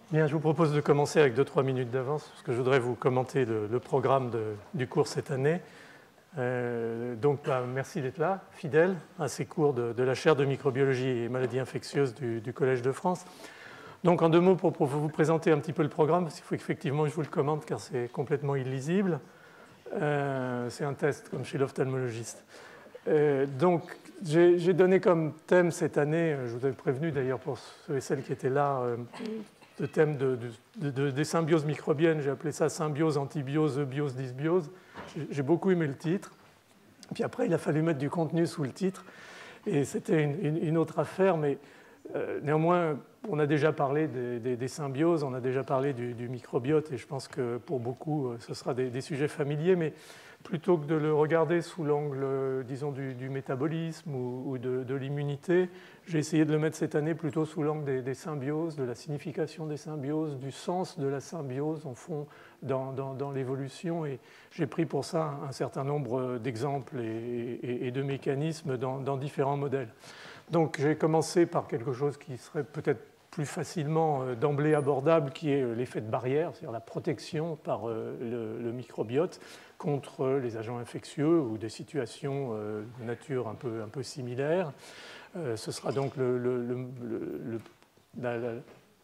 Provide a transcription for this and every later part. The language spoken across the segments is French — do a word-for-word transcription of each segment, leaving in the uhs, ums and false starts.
Bien, je vous propose de commencer avec deux trois minutes d'avance, parce que je voudrais vous commenter le, le programme de, du cours cette année. Euh, donc, bah, merci d'être là, fidèle à ces cours de, de la chaire de microbiologie et maladies infectieuses du, du Collège de France. Donc, en deux mots, pour, pour vous présenter un petit peu le programme, parce qu'il faut effectivement que je vous le commente, car c'est complètement illisible. Euh, c'est un test, comme chez l'ophtalmologiste. Euh, donc, j'ai donné comme thème cette année, je vous avais prévenu d'ailleurs pour ceux et celles qui étaient là, euh, le thème de, de, de, des symbioses microbiennes. J'ai appelé ça symbiose, antibiose, eubiose, dysbiose. J'ai beaucoup aimé le titre. Puis après, il a fallu mettre du contenu sous le titre. Et c'était une, une, une autre affaire, mais euh, néanmoins, on a déjà parlé des, des, des symbioses, on a déjà parlé du, du microbiote, et je pense que pour beaucoup, ce sera des, des sujets familiers, mais plutôt que de le regarder sous l'angle, disons, du, du métabolisme ou, ou de, de l'immunité, j'ai essayé de le mettre cette année plutôt sous l'angle des, des symbioses, de la signification des symbioses, du sens de la symbiose, en fond, dans, dans, dans l'évolution. Et j'ai pris pour ça un certain nombre d'exemples et, et, et de mécanismes dans, dans différents modèles. Donc j'ai commencé par quelque chose qui serait peut-être plus facilement d'emblée abordable, qui est l'effet de barrière, c'est-à-dire la protection par le, le microbiote contre les agents infectieux ou des situations de nature un peu, un peu similaire. Ce sera donc le, le, le, le, la, la,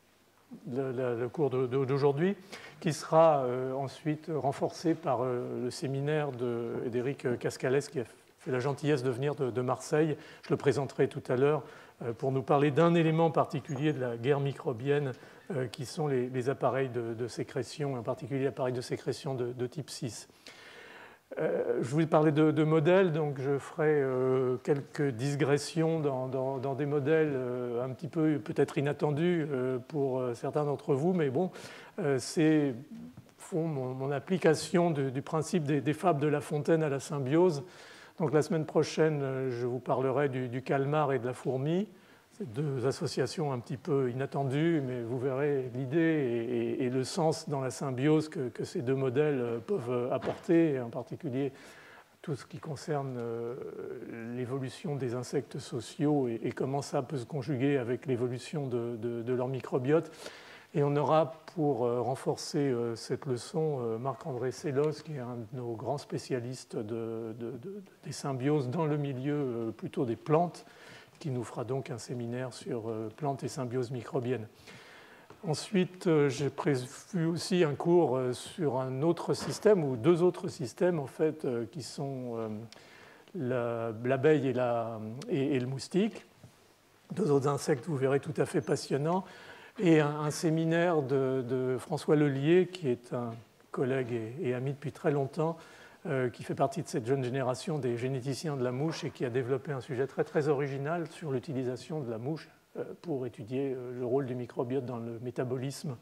le, le cours d'aujourd'hui, qui sera ensuite renforcé par le séminaire d'Éric Cascalès, qui a fait la gentillesse de venir de, de Marseille. Je le présenterai tout à l'heure pour nous parler d'un élément particulier de la guerre microbienne, euh, qui sont les, les appareils de, de sécrétion, en particulier l'appareil de sécrétion de, de type six. Euh, je vous parlais de, de modèles, donc je ferai euh, quelques digressions dans, dans, dans des modèles euh, un petit peu peut-être inattendus euh, pour certains d'entre vous, mais bon, euh, c'est mon, mon application de, du principe des, des fables de La Fontaine à la symbiose. Donc la semaine prochaine, je vous parlerai du, du calmar et de la fourmi. C'est deux associations un petit peu inattendues, mais vous verrez l'idée et, et, et le sens dans la symbiose que, que ces deux modèles peuvent apporter, et en particulier tout ce qui concerne l'évolution des insectes sociaux et, et comment ça peut se conjuguer avec l'évolution de, de, de leur microbiote. Et on aura, pour renforcer cette leçon, Marc-André Sellos, qui est un de nos grands spécialistes de, de, de, des symbioses dans le milieu plutôt des plantes, qui nous fera donc un séminaire sur plantes et symbiose microbienne. Ensuite, j'ai prévu aussi un cours sur un autre système, ou deux autres systèmes, en fait, qui sont l'abeille et, la, et, et le moustique. Deux autres insectes, vous verrez, tout à fait passionnants. Et un, un séminaire de, de François Lelier, qui est un collègue et, et ami depuis très longtemps, euh, qui fait partie de cette jeune génération des généticiens de la mouche et qui a développé un sujet très, très original sur l'utilisation de la mouche euh, pour étudier euh, le rôle du microbiote dans le métabolisme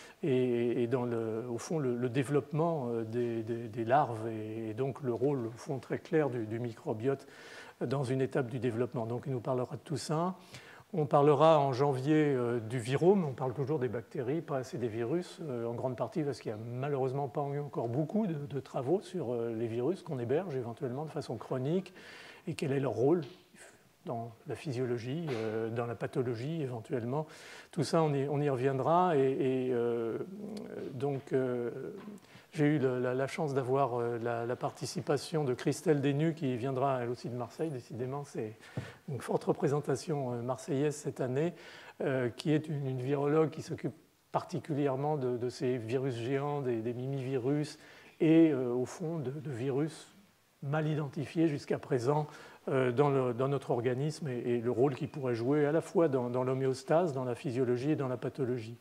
et, et dans, le, au fond, le, le développement des, des, des larves et, et donc le rôle, au fond, très clair du, du microbiote dans une étape du développement. Donc il nous parlera de tout ça. On parlera en janvier euh, du virome, on parle toujours des bactéries, pas assez des virus, euh, en grande partie parce qu'il n'y a malheureusement pas eu encore beaucoup de, de travaux sur euh, les virus qu'on héberge éventuellement de façon chronique et quel est leur rôle dans la physiologie, euh, dans la pathologie éventuellement. Tout ça, on y, on y reviendra. Et, et euh, donc, euh, j'ai eu le, la, la chance d'avoir euh, la, la participation de Christelle Desnus, qui viendra elle aussi de Marseille. Décidément, c'est une forte représentation euh, marseillaise cette année, euh, qui est une, une virologue qui s'occupe particulièrement de, de ces virus géants, des, des mimivirus, et euh, au fond de, de virus mal identifiés jusqu'à présent euh, dans, le, dans notre organisme et, et le rôle qu'ils pourraient jouer à la fois dans, dans l'homéostase, dans la physiologie et dans la pathologie.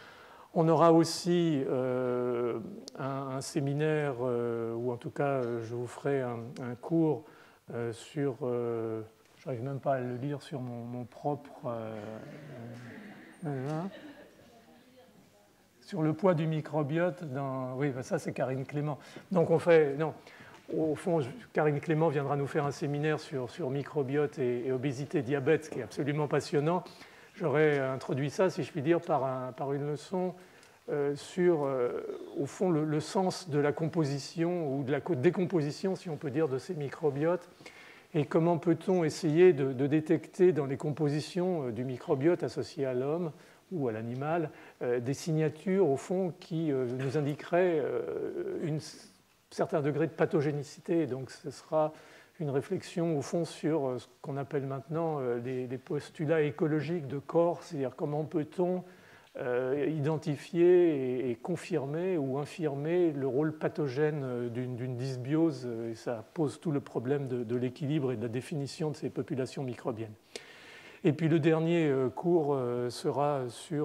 On aura aussi euh, un, un séminaire, euh, ou en tout cas, je vous ferai un, un cours euh, sur, euh, je n'arrive même pas à le lire sur mon, mon propre, euh, euh, sur le poids du microbiote dans, oui, ben ça c'est Karine Clément. Donc on fait, non, au fond, Karine Clément viendra nous faire un séminaire sur, sur microbiote et, et obésité, diabète, qui est absolument passionnant. J'aurais introduit ça, si je puis dire, par, un, par une leçon euh, sur, euh, au fond, le, le sens de la composition ou de la décomposition, si on peut dire, de ces microbiotes, et comment peut-on essayer de, de détecter dans les compositions du microbiote associé à l'homme, ou à l'animal, euh, des signatures, au fond, qui euh, nous indiqueraient euh, un certain degré de pathogénicité. Donc, ce sera une réflexion, au fond, sur ce qu'on appelle maintenant euh, les, les postulats écologiques de corps, c'est-à-dire comment peut-on euh, identifier et, et confirmer ou infirmer le rôle pathogène d'une, d'une dysbiose, et ça pose tout le problème de, de l'équilibre et de la définition de ces populations microbiennes. Et puis le dernier cours sera sur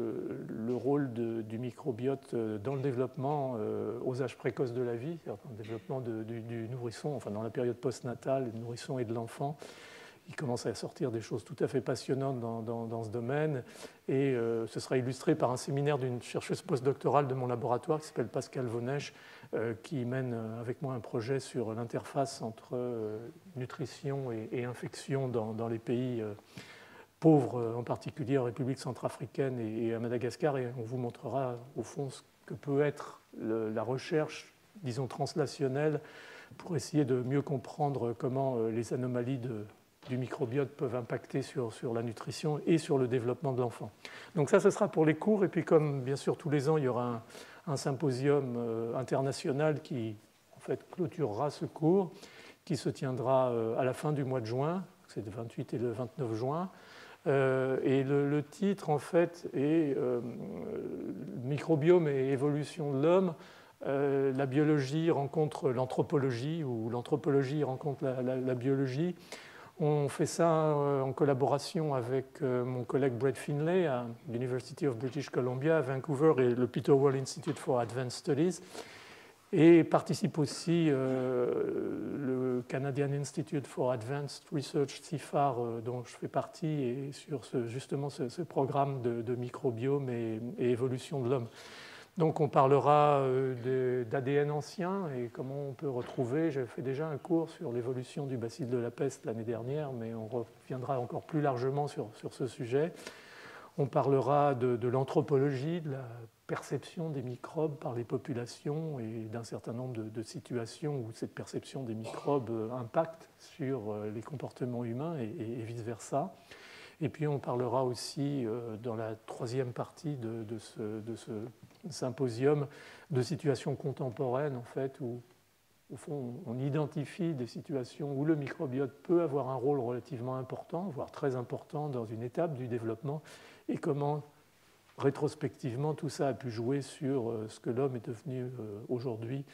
le rôle de, du microbiote dans le développement aux âges précoces de la vie, c'est-à-dire dans le développement de, du, du nourrisson, enfin dans la période postnatale, du nourrisson et de l'enfant. Il commence à sortir des choses tout à fait passionnantes dans, dans, dans ce domaine. Et euh, ce sera illustré par un séminaire d'une chercheuse postdoctorale de mon laboratoire qui s'appelle Pascal Vonech, euh, qui mène avec moi un projet sur l'interface entre euh, nutrition et, et infection dans, dans les pays euh, pauvres, en particulier en République centrafricaine et, et à Madagascar. Et on vous montrera au fond ce que peut être le, la recherche, disons, translationnelle pour essayer de mieux comprendre comment euh, les anomalies de du microbiote peuvent impacter sur, sur la nutrition et sur le développement de l'enfant. Donc ça, ce sera pour les cours. Et puis comme bien sûr tous les ans, il y aura un, un symposium euh, international qui en fait clôturera ce cours, qui se tiendra euh, à la fin du mois de juin, c'est le vingt-huit et le vingt-neuf juin. Euh, et le, le titre en fait est euh, Microbiome et évolution de l'homme. Euh, la biologie rencontre l'anthropologie ou l'anthropologie rencontre la, la, la biologie. On fait ça en collaboration avec mon collègue Brett Finlay à l'University of British Columbia à Vancouver et le Peter Wall Institute for Advanced Studies. Et participe aussi euh, le Canadian Institute for Advanced Research, C I F A R, euh, dont je fais partie, et sur ce, justement ce, ce programme de, de microbiome et, et évolution de l'homme. Donc on parlera d'A D N ancien et comment on peut retrouver. J'ai fait déjà un cours sur l'évolution du bacille de la peste l'année dernière, mais on reviendra encore plus largement sur, sur ce sujet. On parlera de, de l'anthropologie, de la perception des microbes par les populations et d'un certain nombre de, de situations où cette perception des microbes impacte sur les comportements humains et, et, et vice-versa. Et puis on parlera aussi dans la troisième partie de, de ce, de ce symposium de situations contemporaines, en fait, où au fond, on identifie des situations où le microbiote peut avoir un rôle relativement important, voire très important dans une étape du développement, et comment, rétrospectivement, tout ça a pu jouer sur ce que l'homme est devenu aujourd'hui,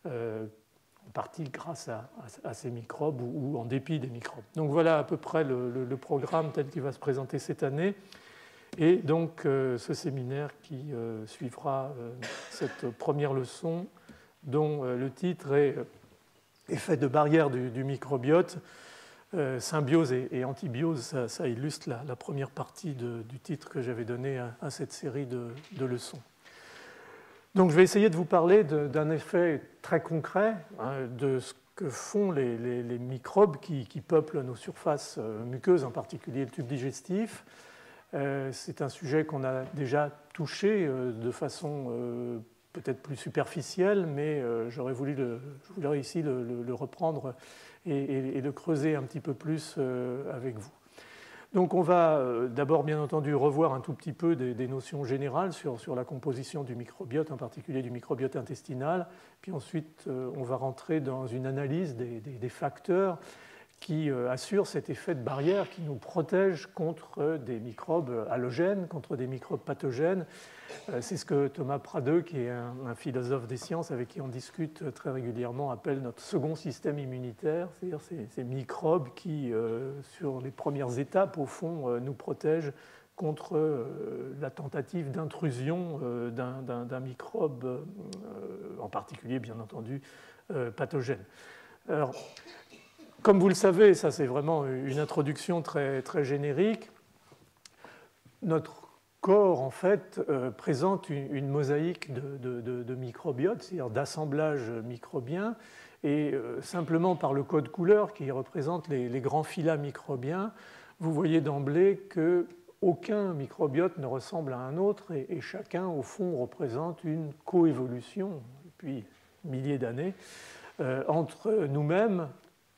en partie grâce à, à, à ces microbes ou, ou en dépit des microbes. Donc voilà à peu près le, le, le programme tel qu'il va se présenter cette année. Et donc euh, ce séminaire qui euh, suivra euh, cette première leçon, dont euh, le titre est « Effet de barrière du, du microbiote, euh, symbiose et, et antibiose », ça, ça illustre la, la première partie de, du titre que j'avais donné à, à cette série de, de leçons. Donc je vais essayer de vous parler de, d'un effet très concret, hein, de ce que font les, les, les microbes qui, qui peuplent nos surfaces muqueuses, en particulier le tube digestif. Euh, c'est un sujet qu'on a déjà touché euh, de façon euh, peut-être plus superficielle, mais euh, j'aurais voulu le, je voudrais ici le, le, le reprendre et, et, et le creuser un petit peu plus euh, avec vous. Donc on va euh, d'abord bien entendu revoir un tout petit peu des, des notions générales sur, sur la composition du microbiote, en particulier du microbiote intestinal, puis ensuite euh, on va rentrer dans une analyse des, des, des facteurs qui assure cet effet de barrière qui nous protège contre des microbes allogènes, contre des microbes pathogènes. C'est ce que Thomas Pradeux, qui est un, un philosophe des sciences avec qui on discute très régulièrement, appelle notre second système immunitaire, c'est-à-dire ces, ces microbes qui, euh, sur les premières étapes, au fond, euh, nous protègent contre euh, la tentative d'intrusion euh, d'un, d'un, d'un microbe, euh, en particulier, bien entendu, euh, pathogène. Alors, comme vous le savez, ça c'est vraiment une introduction très, très générique, notre corps en fait euh, présente une, une mosaïque de, de, de, de microbiotes, c'est-à-dire d'assemblage microbien, et euh, simplement par le code couleur qui représente les, les grands phyla microbiens, vous voyez d'emblée qu'aucun microbiote ne ressemble à un autre et, et chacun au fond représente une coévolution depuis milliers d'années euh, entre nous-mêmes,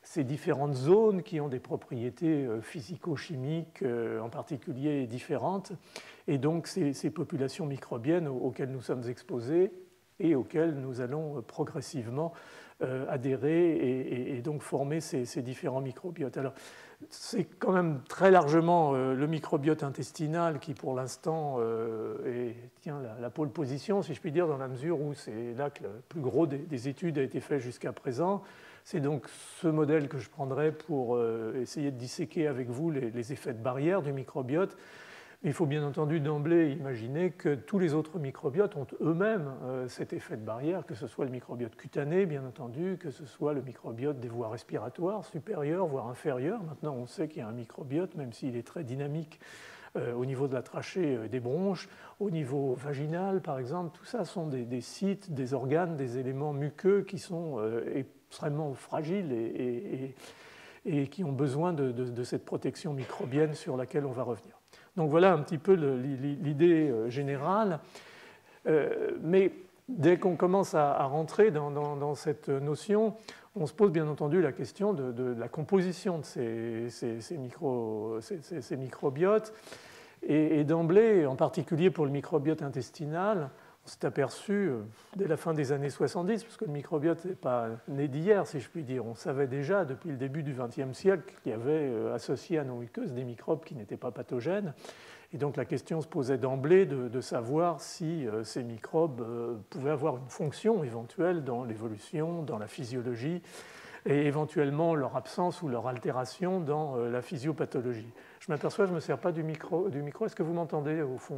ces différentes zones qui ont des propriétés physico-chimiques en particulier différentes, et donc ces, ces populations microbiennes auxquelles nous sommes exposés et auxquelles nous allons progressivement adhérer et, et, et donc former ces, ces différents microbiotes. Alors, c'est quand même très largement euh, le microbiote intestinal qui, pour l'instant, euh, tient la, la pole position, si je puis dire, dans la mesure où c'est là que le plus gros des, des études a été fait jusqu'à présent. C'est donc ce modèle que je prendrai pour euh, essayer de disséquer avec vous les, les effets de barrière du microbiote. Mais il faut bien entendu d'emblée imaginer que tous les autres microbiotes ont eux-mêmes euh, cet effet de barrière, que ce soit le microbiote cutané, bien entendu, que ce soit le microbiote des voies respiratoires supérieures, voire inférieures. Maintenant, on sait qu'il y a un microbiote, même s'il est très dynamique euh, au niveau de la trachée euh, des bronches, au niveau vaginal, par exemple. Tout ça sont des, des sites, des organes, des éléments muqueux qui sont euh, extrêmement fragiles et, et, et, et qui ont besoin de, de, de cette protection microbienne sur laquelle on va revenir. Donc voilà un petit peu l'idée générale. Euh, mais dès qu'on commence à, à rentrer dans, dans, dans cette notion, on se pose bien entendu la question de, de, de la composition de ces, ces, ces, micro, ces, ces, ces microbiotes. Et, et d'emblée, en particulier pour le microbiote intestinal, on s'est aperçu dès la fin des années soixante-dix, parce que le microbiote n'est pas né d'hier, si je puis dire. On savait déjà depuis le début du vingtième siècle qu'il y avait associé à nos muqueuses des microbes qui n'étaient pas pathogènes. Et donc la question se posait d'emblée de, de savoir si euh, ces microbes euh, pouvaient avoir une fonction éventuelle dans l'évolution, dans la physiologie, et éventuellement leur absence ou leur altération dans euh, la physiopathologie. Je m'aperçois, je ne me sers pas du micro. Du micro. Est-ce que vous m'entendez au fond ?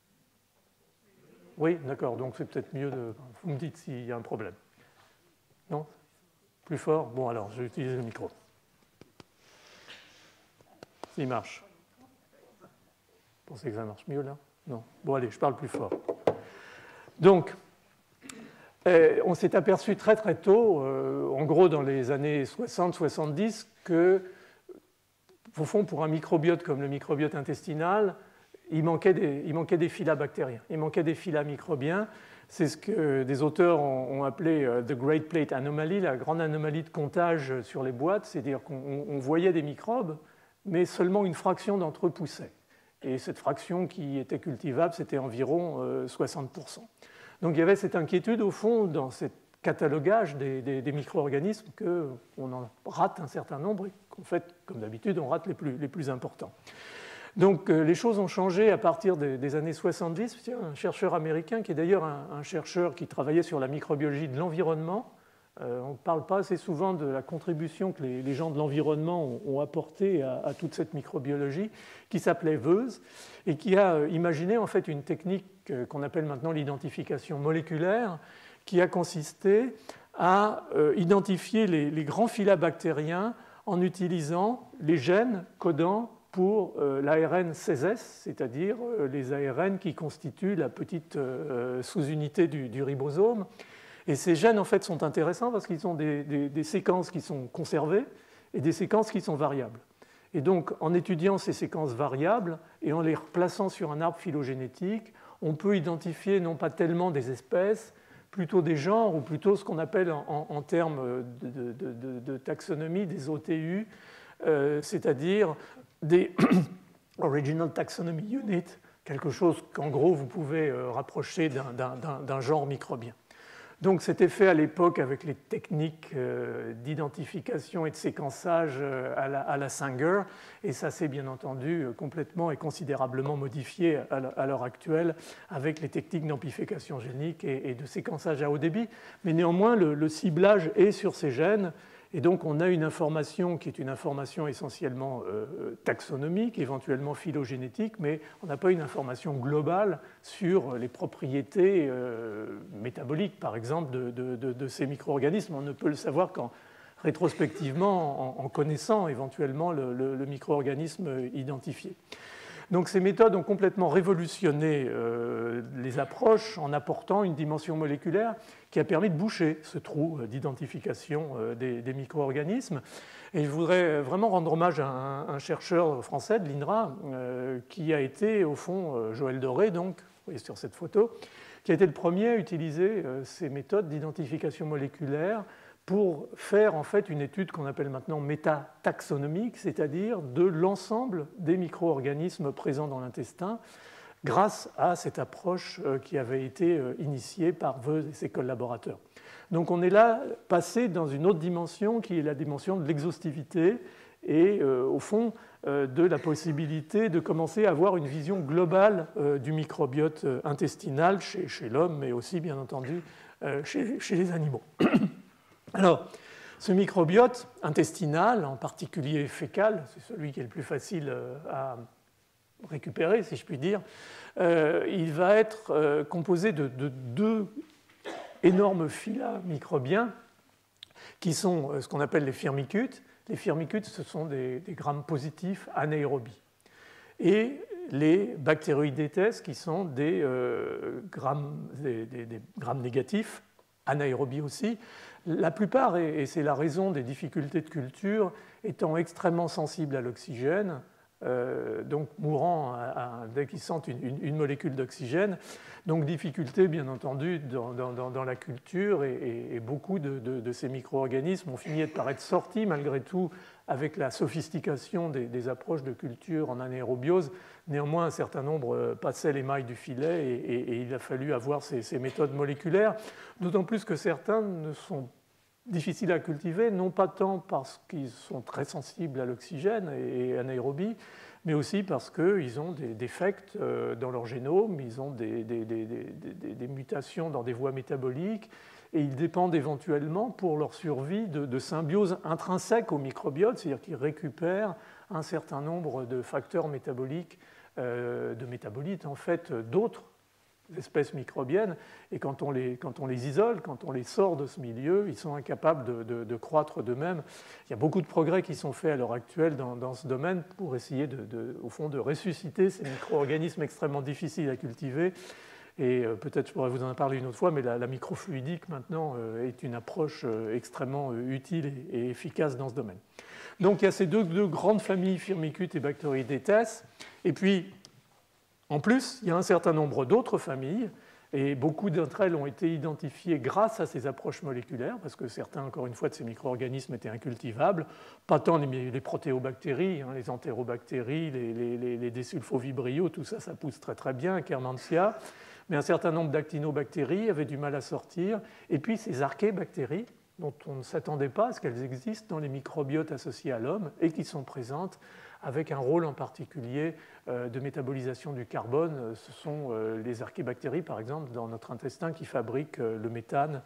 Oui, d'accord, donc c'est peut-être mieux de... Vous me dites s'il y a un problème. Non ? Plus fort ? Bon, alors, je vais utiliser le micro. S'il marche. Vous pensez que ça marche mieux, là ? Non. Bon, allez, je parle plus fort. Donc, euh, on s'est aperçu très très tôt, euh, en gros dans les années soixante soixante-dix, que, au fond, pour un microbiote comme le microbiote intestinal, Il manquait, des, il manquait des phyla bactériens, il manquait des phyla microbiens. C'est ce que des auteurs ont, ont appelé uh, the Great Plate Anomaly, la grande anomalie de comptage sur les boîtes, c'est-à-dire qu'on voyait des microbes, mais seulement une fraction d'entre eux poussait. Et cette fraction qui était cultivable, c'était environ euh, soixante pour cent. Donc il y avait cette inquiétude, au fond, dans ce catalogage des, des, des micro-organismes, qu'on en rate un certain nombre et qu'en fait, comme d'habitude, on rate les plus, les plus importants. Donc les choses ont changé à partir des années soixante-dix. Il y a un chercheur américain qui est d'ailleurs un, un chercheur qui travaillait sur la microbiologie de l'environnement. Euh, on ne parle pas assez souvent de la contribution que les, les gens de l'environnement ont, ont apportée à, à toute cette microbiologie, qui s'appelait Woese et qui a imaginé en fait une technique qu'on appelle maintenant l'identification moléculaire, qui a consisté à euh, identifier les, les grands phyla bactériens en utilisant les gènes codant pour euh, l'A R N seize S, c'est-à-dire euh, les A R N qui constituent la petite euh, sous-unité du, du ribosome. Et ces gènes, en fait, sont intéressants parce qu'ils ont des, des, des séquences qui sont conservées et des séquences qui sont variables. Et donc, en étudiant ces séquences variables et en les replaçant sur un arbre phylogénétique, on peut identifier non pas tellement des espèces, plutôt des genres, ou plutôt ce qu'on appelle en, en termes de, de, de, de taxonomie des O T U, euh, c'est-à-dire des Original Taxonomy Unit, quelque chose qu'en gros vous pouvez rapprocher d'un genre microbien. Donc c'était fait à l'époque avec les techniques d'identification et de séquençage à la, à la Sanger, et ça s'est bien entendu complètement et considérablement modifié à l'heure actuelle avec les techniques d'amplification génique et, et de séquençage à haut débit. Mais néanmoins, le, le ciblage est sur ces gènes. Et donc, on a une information qui est une information essentiellement euh, taxonomique, éventuellement phylogénétique, mais on n'a pas une information globale sur les propriétés euh, métaboliques, par exemple, de, de, de, de ces micro-organismes. On ne peut le savoir qu'en rétrospectivement, en, en connaissant éventuellement le, le, le micro-organisme identifié. Donc ces méthodes ont complètement révolutionné euh, les approches en apportant une dimension moléculaire qui a permis de boucher ce trou d'identification euh, des, des micro-organismes. Et je voudrais vraiment rendre hommage à un, un chercheur français de l'I N R A euh, qui a été, au fond, euh, Joël Doré, donc, vous voyez sur cette photo, qui a été le premier à utiliser euh, ces méthodes d'identification moléculaire pour faire en fait une étude qu'on appelle maintenant métataxonomique, c'est-à-dire de l'ensemble des micro-organismes présents dans l'intestin, grâce à cette approche qui avait été initiée par Woese et ses collaborateurs. Donc on est là passé dans une autre dimension qui est la dimension de l'exhaustivité et euh, au fond euh, de la possibilité de commencer à avoir une vision globale euh, du microbiote intestinal chez, chez l'homme, mais aussi bien entendu euh, chez, chez les animaux. Alors, ce microbiote intestinal, en particulier fécal, c'est celui qui est le plus facile à récupérer, si je puis dire, euh, il va être euh, composé de, de deux énormes phyla microbiens qui sont euh, ce qu'on appelle les firmicutes. Les firmicutes, ce sont des, des grammes positifs anaérobies. Et les bactéroïdétes, qui sont des, euh, grammes, des, des, des grammes négatifs, anaérobies aussi. La plupart, et c'est la raison des difficultés de culture, étant extrêmement sensibles à l'oxygène, euh, donc mourant à, à, dès qu'ils sentent une, une, une molécule d'oxygène. Donc difficulté, bien entendu, dans, dans, dans la culture, et, et, et beaucoup de, de, de ces micro-organismes ont fini par être sortis, malgré tout, avec la sophistication des, des approches de culture en anaérobiose. Néanmoins, un certain nombre passaient les mailles du filet, et, et, et il a fallu avoir ces, ces méthodes moléculaires, d'autant plus que certains ne sont difficiles à cultiver, non pas tant parce qu'ils sont très sensibles à l'oxygène et anaérobie, mais aussi parce qu'ils ont des défects dans leur génome, ils ont des, des, des, des, des mutations dans des voies métaboliques, et ils dépendent éventuellement pour leur survie de, de symbiose intrinsèque au microbiote, c'est-à-dire qu'ils récupèrent un certain nombre de facteurs métaboliques, euh, de métabolites en fait, d'autres espèces microbiennes, et quand on, les, quand on les isole, quand on les sort de ce milieu, ils sont incapables de, de, de croître d'eux-mêmes. Il y a beaucoup de progrès qui sont faits à l'heure actuelle dans, dans ce domaine pour essayer, de, de, au fond, de ressusciter ces micro-organismes extrêmement difficiles à cultiver. Et euh, peut-être je pourrais vous en parler une autre fois, mais la, la microfluidique maintenant euh, est une approche euh, extrêmement euh, utile et, et efficace dans ce domaine. Donc il y a ces deux, deux grandes familles, Firmicutes et Bacteroidetes, et puis en plus, il y a un certain nombre d'autres familles, et beaucoup d'entre elles ont été identifiées grâce à ces approches moléculaires, parce que certains, encore une fois, de ces micro-organismes étaient incultivables, pas tant les, les protéobactéries, hein, les entérobactéries, les, les, les, les désulfovibrio, tout ça, ça pousse très très bien, Kermansia, mais un certain nombre d'actinobactéries avaient du mal à sortir, et puis ces archébactéries, dont on ne s'attendait pas à ce qu'elles existent dans les microbiotes associés à l'homme, et qui sont présentes avec un rôle en particulier de métabolisation du carbone. Ce sont les archébactéries, par exemple, dans notre intestin, qui fabriquent le méthane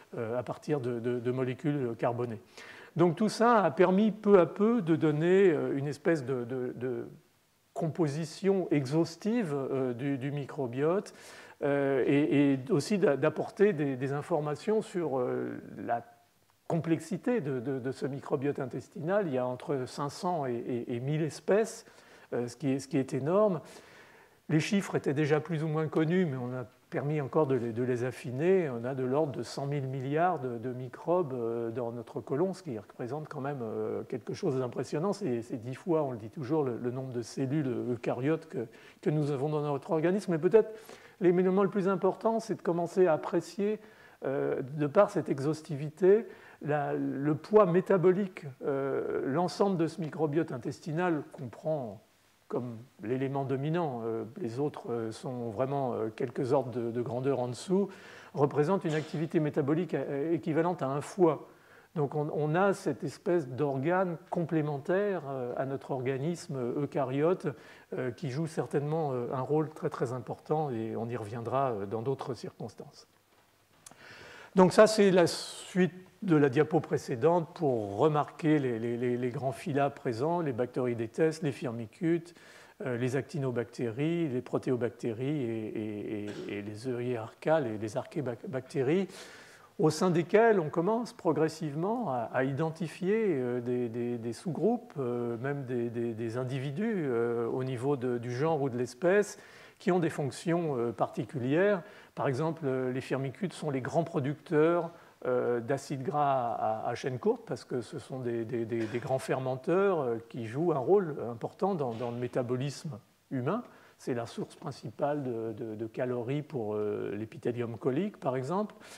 à partir de, de, de molécules carbonées. Donc tout ça a permis peu à peu de donner une espèce de, de, de composition exhaustive du, du microbiote et, et aussi d'apporter des, des informations sur la complexité de, de, de ce microbiote intestinal. Il y a entre cinq cents et, et, et mille espèces, euh, ce, qui est, ce qui est énorme. Les chiffres étaient déjà plus ou moins connus, mais on a permis encore de les, de les affiner. On a de l'ordre de cent mille milliards de, de microbes euh, dans notre côlon, ce qui représente quand même euh, quelque chose d'impressionnant. C'est, c'est dix fois, on le dit toujours, le, le nombre de cellules eucaryotes que, que nous avons dans notre organisme. Mais peut-être l'élément le plus important, c'est de commencer à apprécier, euh, de par cette exhaustivité, La, le poids métabolique, euh, l'ensemble de ce microbiote intestinal comprend comme l'élément dominant, euh, les autres euh, sont vraiment euh, quelques ordres de, de grandeur en dessous, représente une activité métabolique équivalente à un foie. Donc on, on a cette espèce d'organe complémentaire euh, à notre organisme eucaryote euh, qui joue certainement euh, un rôle très très important, et on y reviendra euh, dans d'autres circonstances. Donc ça, c'est la suite de la diapo précédente pour remarquer les, les, les grands phyla présents, les Bacteroidetes, les Firmicutes, euh, les actinobactéries, les protéobactéries et, et, et, et les euryarchales et les archébactéries, au sein desquels on commence progressivement à, à identifier euh, des, des, des sous-groupes, euh, même des, des, des individus euh, au niveau de, du genre ou de l'espèce, qui ont des fonctions euh, particulières. Par exemple, les Firmicutes sont les grands producteurs d'acides gras à, à chaîne courte, parce que ce sont des, des, des grands fermenteurs qui jouent un rôle important dans, dans le métabolisme humain. C'est la source principale de, de, de calories pour l'épithélium colique, par exemple.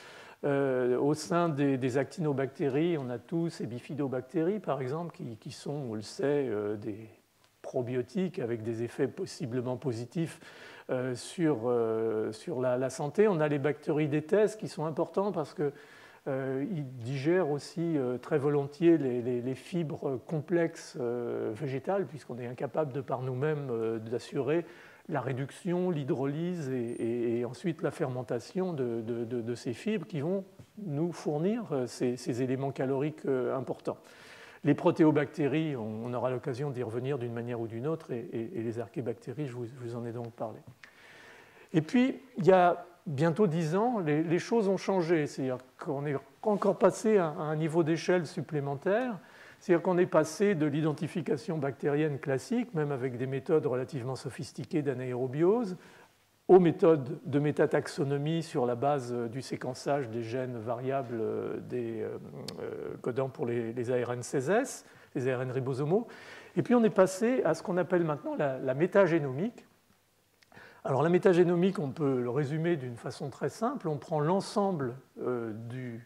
Euh, au sein des, des actinobactéries, on a tous ces bifidobactéries, par exemple, qui, qui sont, on le sait, euh, des probiotiques avec des effets possiblement positifs euh, sur, euh, sur la, la santé. On a les bactéridétès qui sont importants parce qu'ils euh, digèrent aussi euh, très volontiers les, les, les fibres complexes euh, végétales, puisqu'on est incapable de par nous-mêmes euh, d'assurer la réduction, l'hydrolyse et, et, et ensuite la fermentation de, de, de, de ces fibres qui vont nous fournir ces, ces éléments caloriques importants. Les protéobactéries, on aura l'occasion d'y revenir d'une manière ou d'une autre, et, et, et les archébactéries, je vous, je vous en ai donc parlé. Et puis, il y a bientôt dix ans, les, les choses ont changé, c'est-à-dire qu'on est encore passé à, à un niveau d'échelle supplémentaire. C'est-à-dire qu'on est passé de l'identification bactérienne classique, même avec des méthodes relativement sophistiquées d'anaérobiose, aux méthodes de métataxonomie sur la base du séquençage des gènes variables des euh, codants pour les, les A R N seize S, les A R N ribosomaux. Et puis on est passé à ce qu'on appelle maintenant la, la métagénomique. Alors la métagénomique, on peut le résumer d'une façon très simple. On prend l'ensemble euh, du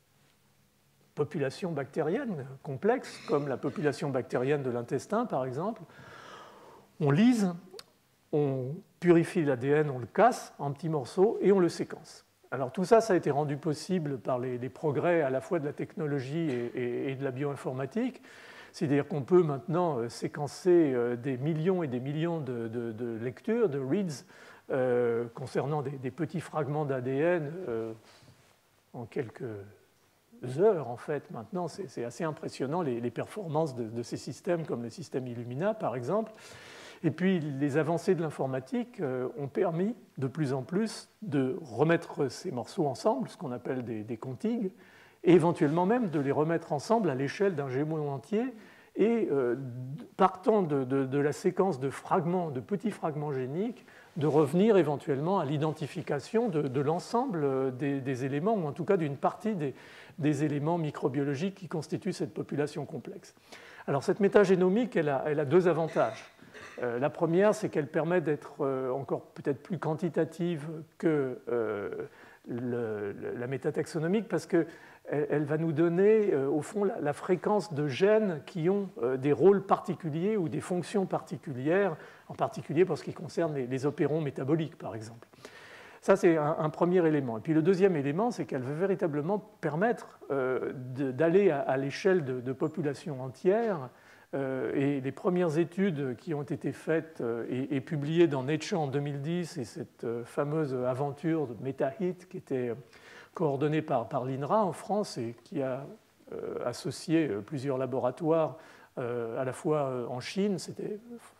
population bactérienne complexe, comme la population bactérienne de l'intestin, par exemple. On lise, on purifie l'A D N, on le casse en petits morceaux et on le séquence. Alors tout ça, ça a été rendu possible par les, les progrès à la fois de la technologie et, et, et de la bioinformatique. C'est-à-dire qu'on peut maintenant séquencer des millions et des millions de, de, de lectures, de reads, euh, concernant des, des petits fragments d'A D N euh, en quelques heures, en fait. Maintenant, c'est assez impressionnant les, les performances de, de ces systèmes, comme le système Illumina, par exemple. Et puis, les avancées de l'informatique euh, ont permis de plus en plus de remettre ces morceaux ensemble, ce qu'on appelle des, des contigs, et éventuellement même de les remettre ensemble à l'échelle d'un génome entier, et euh, partant de, de, de la séquence de fragments, de petits fragments géniques, de revenir éventuellement à l'identification de, de l'ensemble des, des éléments, ou en tout cas d'une partie des, des éléments microbiologiques qui constituent cette population complexe. Alors cette métagénomique, elle a, elle a deux avantages. Euh, la première, c'est qu'elle permet d'être euh, encore peut-être plus quantitative que euh, le, la métataxonomique, parce qu'elle elle va nous donner, euh, au fond, la, la fréquence de gènes qui ont euh, des rôles particuliers ou des fonctions particulières, en particulier pour ce qui concerne les, les opérons métaboliques, par exemple. Ça, c'est un, un premier élément. Et puis le deuxième élément, c'est qu'elle veut véritablement permettre euh, d'aller à, à l'échelle de, de populations entières. Euh, et les premières études qui ont été faites euh, et, et publiées dans Nature en deux mille dix, et cette euh, fameuse aventure de MetaHit qui était coordonnée par, par l'INRA en France et qui a euh, associé plusieurs laboratoires, euh, à la fois en Chine, c'était,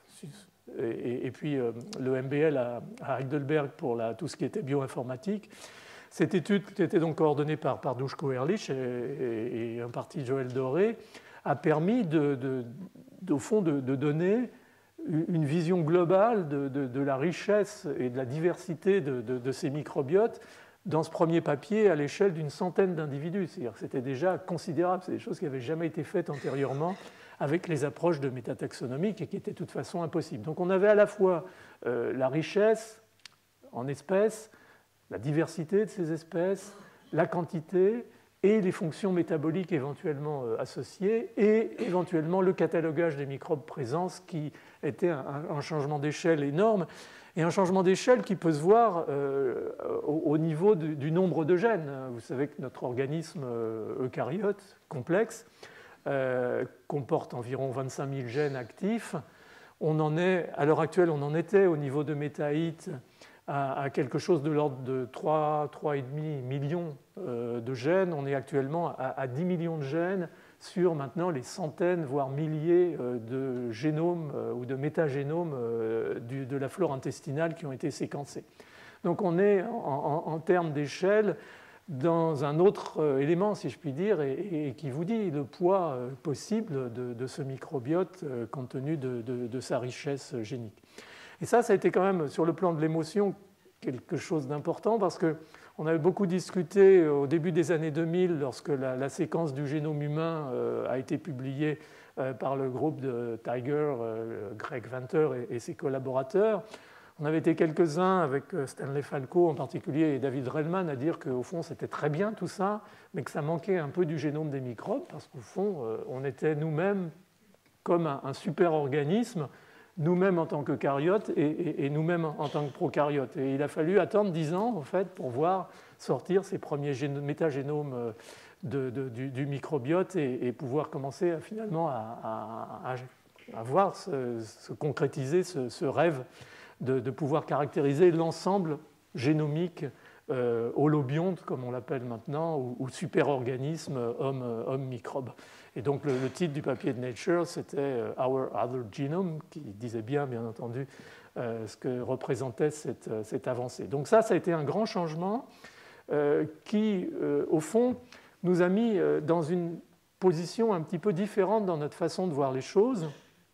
et, et puis euh, le M B L à, à Heidelberg pour la, tout ce qui était bioinformatique. Cette étude qui était donc coordonnée par, par Duško Erlić et, et, et un parti Joël Doré a permis, de, de, de, au fond, de, de donner une vision globale de, de, de la richesse et de la diversité de, de, de ces microbiotes dans ce premier papier à l'échelle d'une centaine d'individus. C'est-à-dire que c'était déjà considérable, c'est des choses qui n'avaient jamais été faites antérieurement avec les approches de métataxonomique et qui étaient de toute façon impossibles. Donc on avait à la fois euh, la richesse en espèces, la diversité de ces espèces, la quantité, et les fonctions métaboliques éventuellement associées, et éventuellement le catalogage des microbes présents, qui était un, un changement d'échelle énorme, et un changement d'échelle qui peut se voir euh, au, au niveau du, du nombre de gènes. Vous savez que notre organisme euh, eucaryote complexe euh, comporte environ vingt-cinq mille gènes actifs. On en est, à l'heure actuelle, on en était au niveau de MetaHit à quelque chose de l'ordre de trois, trois virgule cinq millions de gènes. On est actuellement à dix millions de gènes sur maintenant les centaines, voire milliers de génomes ou de métagénomes de la flore intestinale qui ont été séquencés. Donc on est en, en, en termes d'échelle dans un autre élément, si je puis dire, et, et qui vous dit le poids possible de, de ce microbiote compte tenu de, de, de sa richesse génique. Et ça, ça a été quand même, sur le plan de l'émotion, quelque chose d'important parce qu'on avait beaucoup discuté au début des années deux mille, lorsque la, la séquence du génome humain euh, a été publiée euh, par le groupe de Tiger, euh, Greg Venter et, et ses collaborateurs. On avait été quelques-uns, avec Stanley Falco en particulier et David Relman, à dire qu'au fond c'était très bien tout ça, mais que ça manquait un peu du génome des microbes, parce qu'au fond on était nous-mêmes comme un, un super-organisme, nous-mêmes en tant que caryotes et, et, et nous-mêmes en tant que procaryotes. Et il a fallu attendre dix ans en fait, pour voir sortir ces premiers métagénomes de, de, du, du microbiote et, et pouvoir commencer à, finalement à, à, à, à voir se, se concrétiser ce, ce rêve de, de pouvoir caractériser l'ensemble génomique euh, holobionte, comme on l'appelle maintenant, ou, ou super-organisme homme-microbe. Et donc le, le titre du papier de Nature, c'était « Our Other Genome », qui disait bien, bien entendu, euh, ce que représentait cette, cette avancée. Donc ça, ça a été un grand changement euh, qui, euh, au fond, nous a mis dans une position un petit peu différente dans notre façon de voir les choses.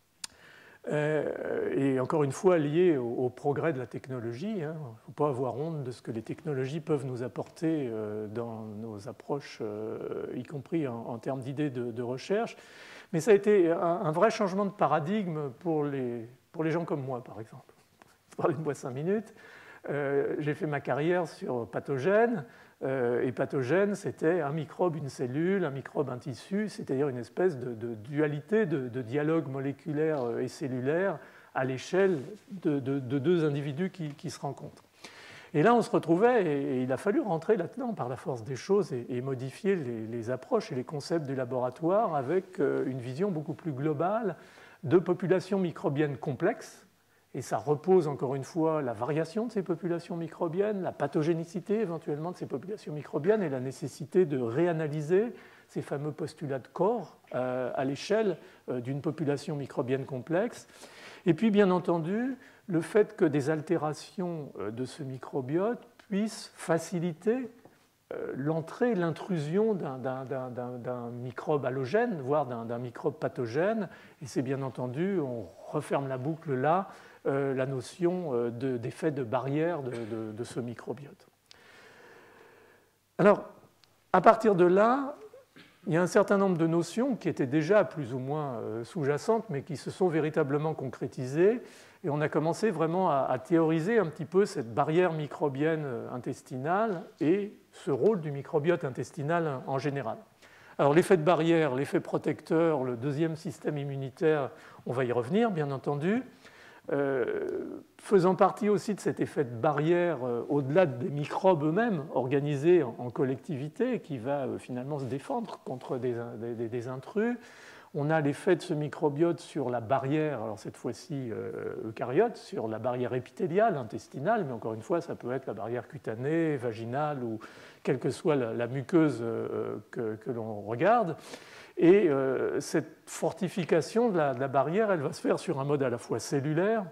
Euh, et encore une fois lié au, au progrès de la technologie. Il hein. ne faut pas avoir honte de ce que les technologies peuvent nous apporter euh, dans nos approches, euh, y compris en, en termes d'idées de, de recherche. Mais ça a été un, un vrai changement de paradigme pour les, pour les gens comme moi, par exemple. Je vais parler de moi cinq minutes. Euh, j'ai fait ma carrière sur pathogènes. Et pathogène, c'était un microbe, une cellule, un microbe, un tissu, c'est-à-dire une espèce de, de dualité, de, de dialogue moléculaire et cellulaire à l'échelle de, de, de deux individus qui, qui se rencontrent. Et là, on se retrouvait, et, et il a fallu rentrer là-dedans par la force des choses et, et modifier les, les approches et les concepts du laboratoire avec une vision beaucoup plus globale de populations microbiennes complexes. Et ça repose encore une fois la variation de ces populations microbiennes, la pathogénicité éventuellement de ces populations microbiennes et la nécessité de réanalyser ces fameux postulats de corps euh, à l'échelle euh, d'une population microbienne complexe. Et puis bien entendu, le fait que des altérations euh, de ce microbiote puissent faciliter euh, l'entrée, l'intrusion d'un, d'un, d'un, d'un microbe allogène, voire d'un, d'un microbe pathogène. Et c'est bien entendu, on referme la boucle là, Euh, la notion euh, de, d'effet de barrière de, de, de ce microbiote. Alors, à partir de là, il y a un certain nombre de notions qui étaient déjà plus ou moins euh, sous-jacentes, mais qui se sont véritablement concrétisées, et on a commencé vraiment à, à théoriser un petit peu cette barrière microbienne intestinale et ce rôle du microbiote intestinal en général. Alors, l'effet de barrière, l'effet protecteur, le deuxième système immunitaire, on va y revenir, bien entendu. Euh, faisant partie aussi de cet effet de barrière euh, au-delà des microbes eux-mêmes, organisés en, en collectivité, qui va euh, finalement se défendre contre des, des, des intrus. On a l'effet de ce microbiote sur la barrière, alors cette fois-ci euh, eucaryote, sur la barrière épithéliale, intestinale, mais encore une fois, ça peut être la barrière cutanée, vaginale, ou quelle que soit la, la muqueuse euh, que, que l'on regarde. Et euh, cette fortification de la, de la barrière, elle va se faire sur un mode à la fois cellulaire,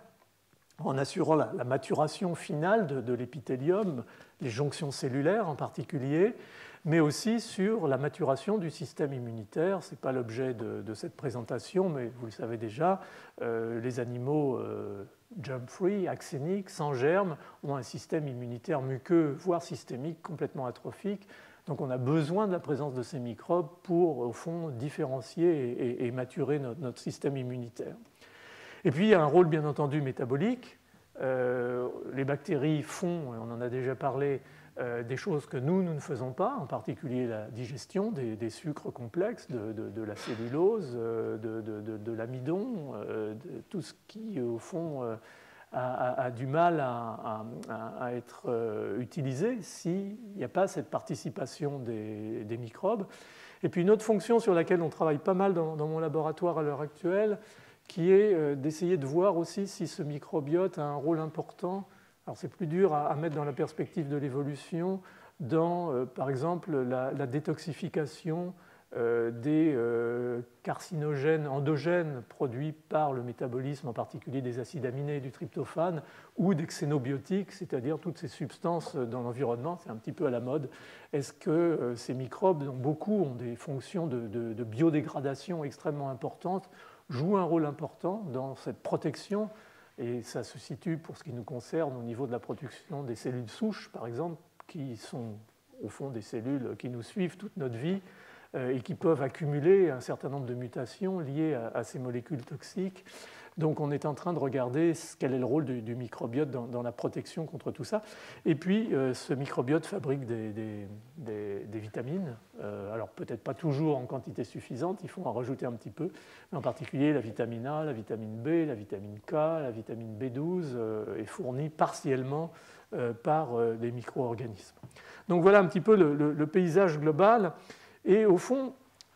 en assurant la, la maturation finale de, de l'épithélium, les jonctions cellulaires en particulier, mais aussi sur la maturation du système immunitaire. Ce n'est pas l'objet de, de cette présentation, mais vous le savez déjà, euh, les animaux euh, germ-free, axéniques, sans germes, ont un système immunitaire muqueux, voire systémique, complètement atrophique. Donc on a besoin de la présence de ces microbes pour, au fond, différencier et, et, et maturer notre, notre système immunitaire. Et puis il y a un rôle, bien entendu, métabolique. Euh, les bactéries font, on en a déjà parlé, euh, des choses que nous, nous ne faisons pas, en particulier la digestion des, des sucres complexes, de, de, de la cellulose, de, de, de, de l'amidon, euh, de tout ce qui, au fond, euh, A, a du mal à, à, à être euh, utilisé s'il n'y a pas cette participation des, des microbes. Et puis une autre fonction sur laquelle on travaille pas mal dans, dans mon laboratoire à l'heure actuelle, qui est euh, d'essayer de voir aussi si ce microbiote a un rôle important. Alors c'est plus dur à, à mettre dans la perspective de l'évolution, dans euh, par exemple la, la détoxification Euh, des euh, carcinogènes endogènes produits par le métabolisme, en particulier des acides aminés et du tryptophane, ou des xénobiotiques, c'est-à-dire toutes ces substances dans l'environnement, c'est un petit peu à la mode. Est-ce que euh, ces microbes, dont beaucoup ont des fonctions de, de, de biodégradation extrêmement importantes, jouent un rôle important dans cette protection? Et ça se situe, pour ce qui nous concerne, au niveau de la protection des cellules souches, par exemple, qui sont au fond des cellules qui nous suivent toute notre vie, euh, et qui peuvent accumuler un certain nombre de mutations liées à, à ces molécules toxiques. Donc on est en train de regarder quel est le rôle du, du microbiote dans, dans la protection contre tout ça. Et puis euh, ce microbiote fabrique des, des, des, des vitamines, euh, alors peut-être pas toujours en quantité suffisante, il faut en rajouter un petit peu, mais en particulier la vitamine A, la vitamine B, la vitamine K, la vitamine B douze euh, est fournie partiellement euh, par euh, des micro-organismes. Donc voilà un petit peu le, le, le paysage global et au fond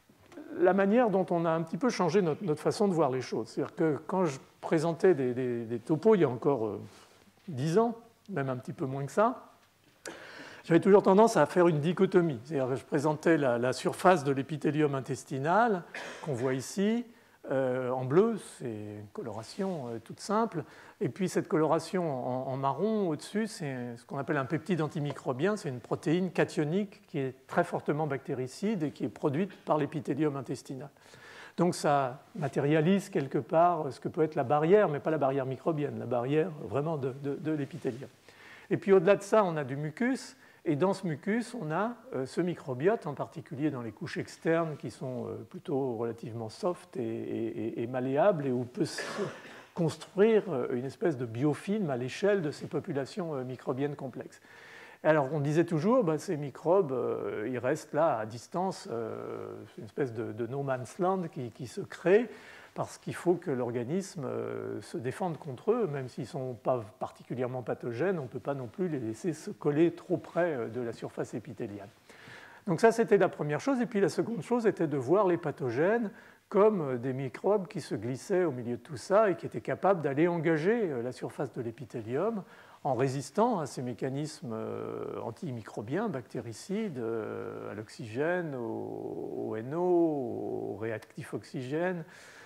la manière dont on a un petit peu changé notre, notre façon de voir les choses. C'est-à-dire que quand je présentais des, des, des topos il y a encore euh, dix ans, même un petit peu moins que ça, j'avais toujours tendance à faire une dichotomie. C'est-à-dire que je présentais la, la surface de l'épithélium intestinal qu'on voit ici, euh, en bleu, c'est une coloration euh, toute simple, et puis cette coloration en, en marron au-dessus, c'est ce qu'on appelle un peptide antimicrobien, c'est une protéine cationique qui est très fortement bactéricide et qui est produite par l'épithélium intestinal. Donc ça matérialise quelque part ce que peut être la barrière, mais pas la barrière microbienne, la barrière vraiment de, de, de l'épithélium. Et puis au-delà de ça, on a du mucus, et dans ce mucus, on a euh, ce microbiote, en particulier dans les couches externes qui sont euh, plutôt relativement soft et, et, et malléables, et où peut se construire une espèce de biofilm à l'échelle de ces populations euh, microbiennes complexes. Alors on disait toujours, ben, ces microbes, euh, ils restent là à distance, euh, c'est une espèce de, de no man's land qui, qui se crée, parce qu'il faut que l'organisme se défende contre eux, même s'ils ne sont pas particulièrement pathogènes, on ne peut pas non plus les laisser se coller trop près de la surface épithéliale. Donc ça, c'était la première chose. Et puis la seconde chose était de voir les pathogènes comme des microbes qui se glissaient au milieu de tout ça et qui étaient capables d'aller engager la surface de l'épithélium en résistant à ces mécanismes antimicrobiens, bactéricides, à l'oxygène, au N O, au réactif oxygène,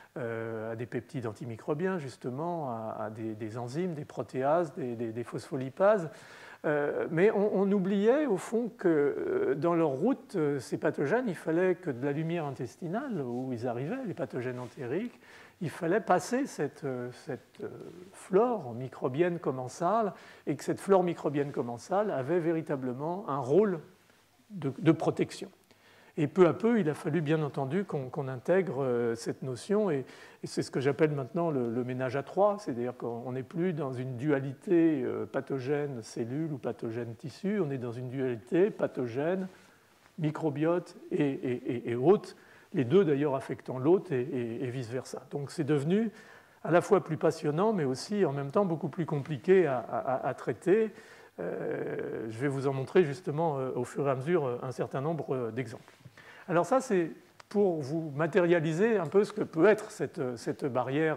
à des peptides antimicrobiens, justement, à, à des, des enzymes, des protéases, des, des, des phospholipases. Euh, mais on, on oubliait, au fond, que dans leur route, ces pathogènes, il fallait que de la lumière intestinale, où ils arrivaient, les pathogènes entériques, il fallait passer cette, cette flore microbienne commensale, et que cette flore microbienne commensale avait véritablement un rôle de, de protection. Et peu à peu, il a fallu bien entendu qu'on qu'on intègre cette notion, et, et c'est ce que j'appelle maintenant le, le ménage à trois, c'est-à-dire qu'on n'est plus dans une dualité pathogène-cellule ou pathogène-tissu, on est dans une dualité pathogène, microbiote et, et, et, et hôte, les deux d'ailleurs affectant l'hôte et, et, et vice-versa. Donc c'est devenu à la fois plus passionnant, mais aussi en même temps beaucoup plus compliqué à, à, à traiter. Euh, je vais vous en montrer justement au fur et à mesure un certain nombre d'exemples. Alors ça, c'est pour vous matérialiser un peu ce que peut être cette, cette barrière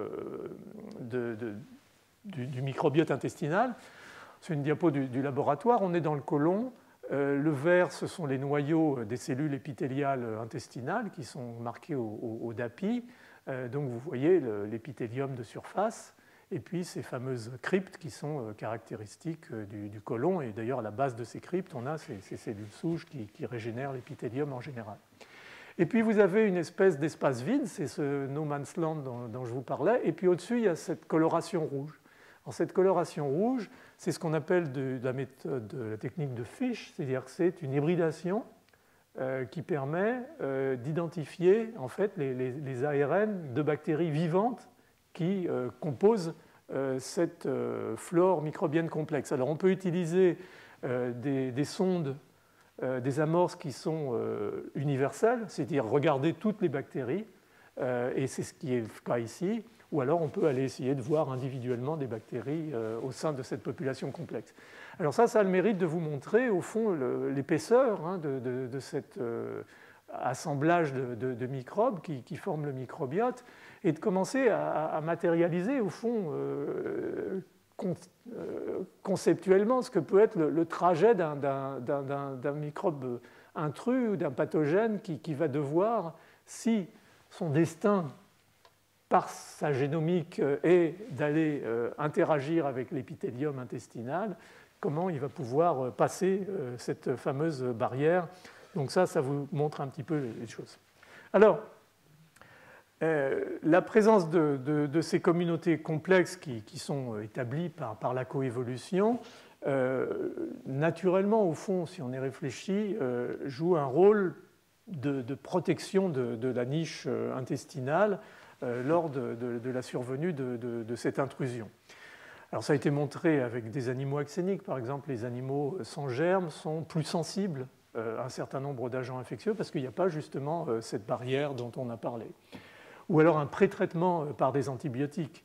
de, de, du, du microbiote intestinal. C'est une diapo du, du laboratoire. On est dans le côlon. Euh, le vert, ce sont les noyaux des cellules épithéliales intestinales qui sont marqués au, au, au D A P I. Euh, donc vous voyez l'épithélium de surface. Et puis ces fameuses cryptes qui sont caractéristiques du, du côlon. Et d'ailleurs, à la base de ces cryptes, on a ces, ces cellules souches qui, qui régénèrent l'épithélium en général. Et puis vous avez une espèce d'espace vide, c'est ce no man's land dont, dont je vous parlais. Et puis au-dessus, il y a cette coloration rouge. Alors, cette coloration rouge, c'est ce qu'on appelle de, de la méthode, de la technique de Fish, c'est-à-dire que c'est une hybridation euh, qui permet euh, d'identifier en fait les, les, les A R N de bactéries vivantes qui euh, composent euh, cette euh, flore microbienne complexe. Alors on peut utiliser euh, des, des sondes, euh, des amorces qui sont euh, universelles, c'est-à-dire regarder toutes les bactéries, euh, et c'est ce qui est le cas ici, ou alors on peut aller essayer de voir individuellement des bactéries euh, au sein de cette population complexe. Alors ça, ça a le mérite de vous montrer au fond l'épaisseur hein, de, de, de cet euh, assemblage de, de, de microbes qui, qui forment le microbiote, et de commencer à, à matérialiser, au fond, euh, con, euh, conceptuellement, ce que peut être le, le trajet d'un microbe intrus ou d'un pathogène qui, qui va devoir, si son destin, par sa génomique, est d'aller euh, interagir avec l'épithélium intestinal, comment il va pouvoir passer euh, cette fameuse barrière. Donc ça, ça vous montre un petit peu les choses. Alors, Euh, la présence de, de, de ces communautés complexes qui, qui sont établies par, par la coévolution, euh, naturellement, au fond, si on y réfléchit, euh, joue un rôle de, de protection de, de la niche intestinale euh, lors de, de, de la survenue de, de, de cette intrusion. Alors ça a été montré avec des animaux axéniques, par exemple, les animaux sans germes sont plus sensibles à un certain nombre d'agents infectieux parce qu'il n'y a pas justement cette barrière dont on a parlé. Ou alors un pré-traitement par des antibiotiques.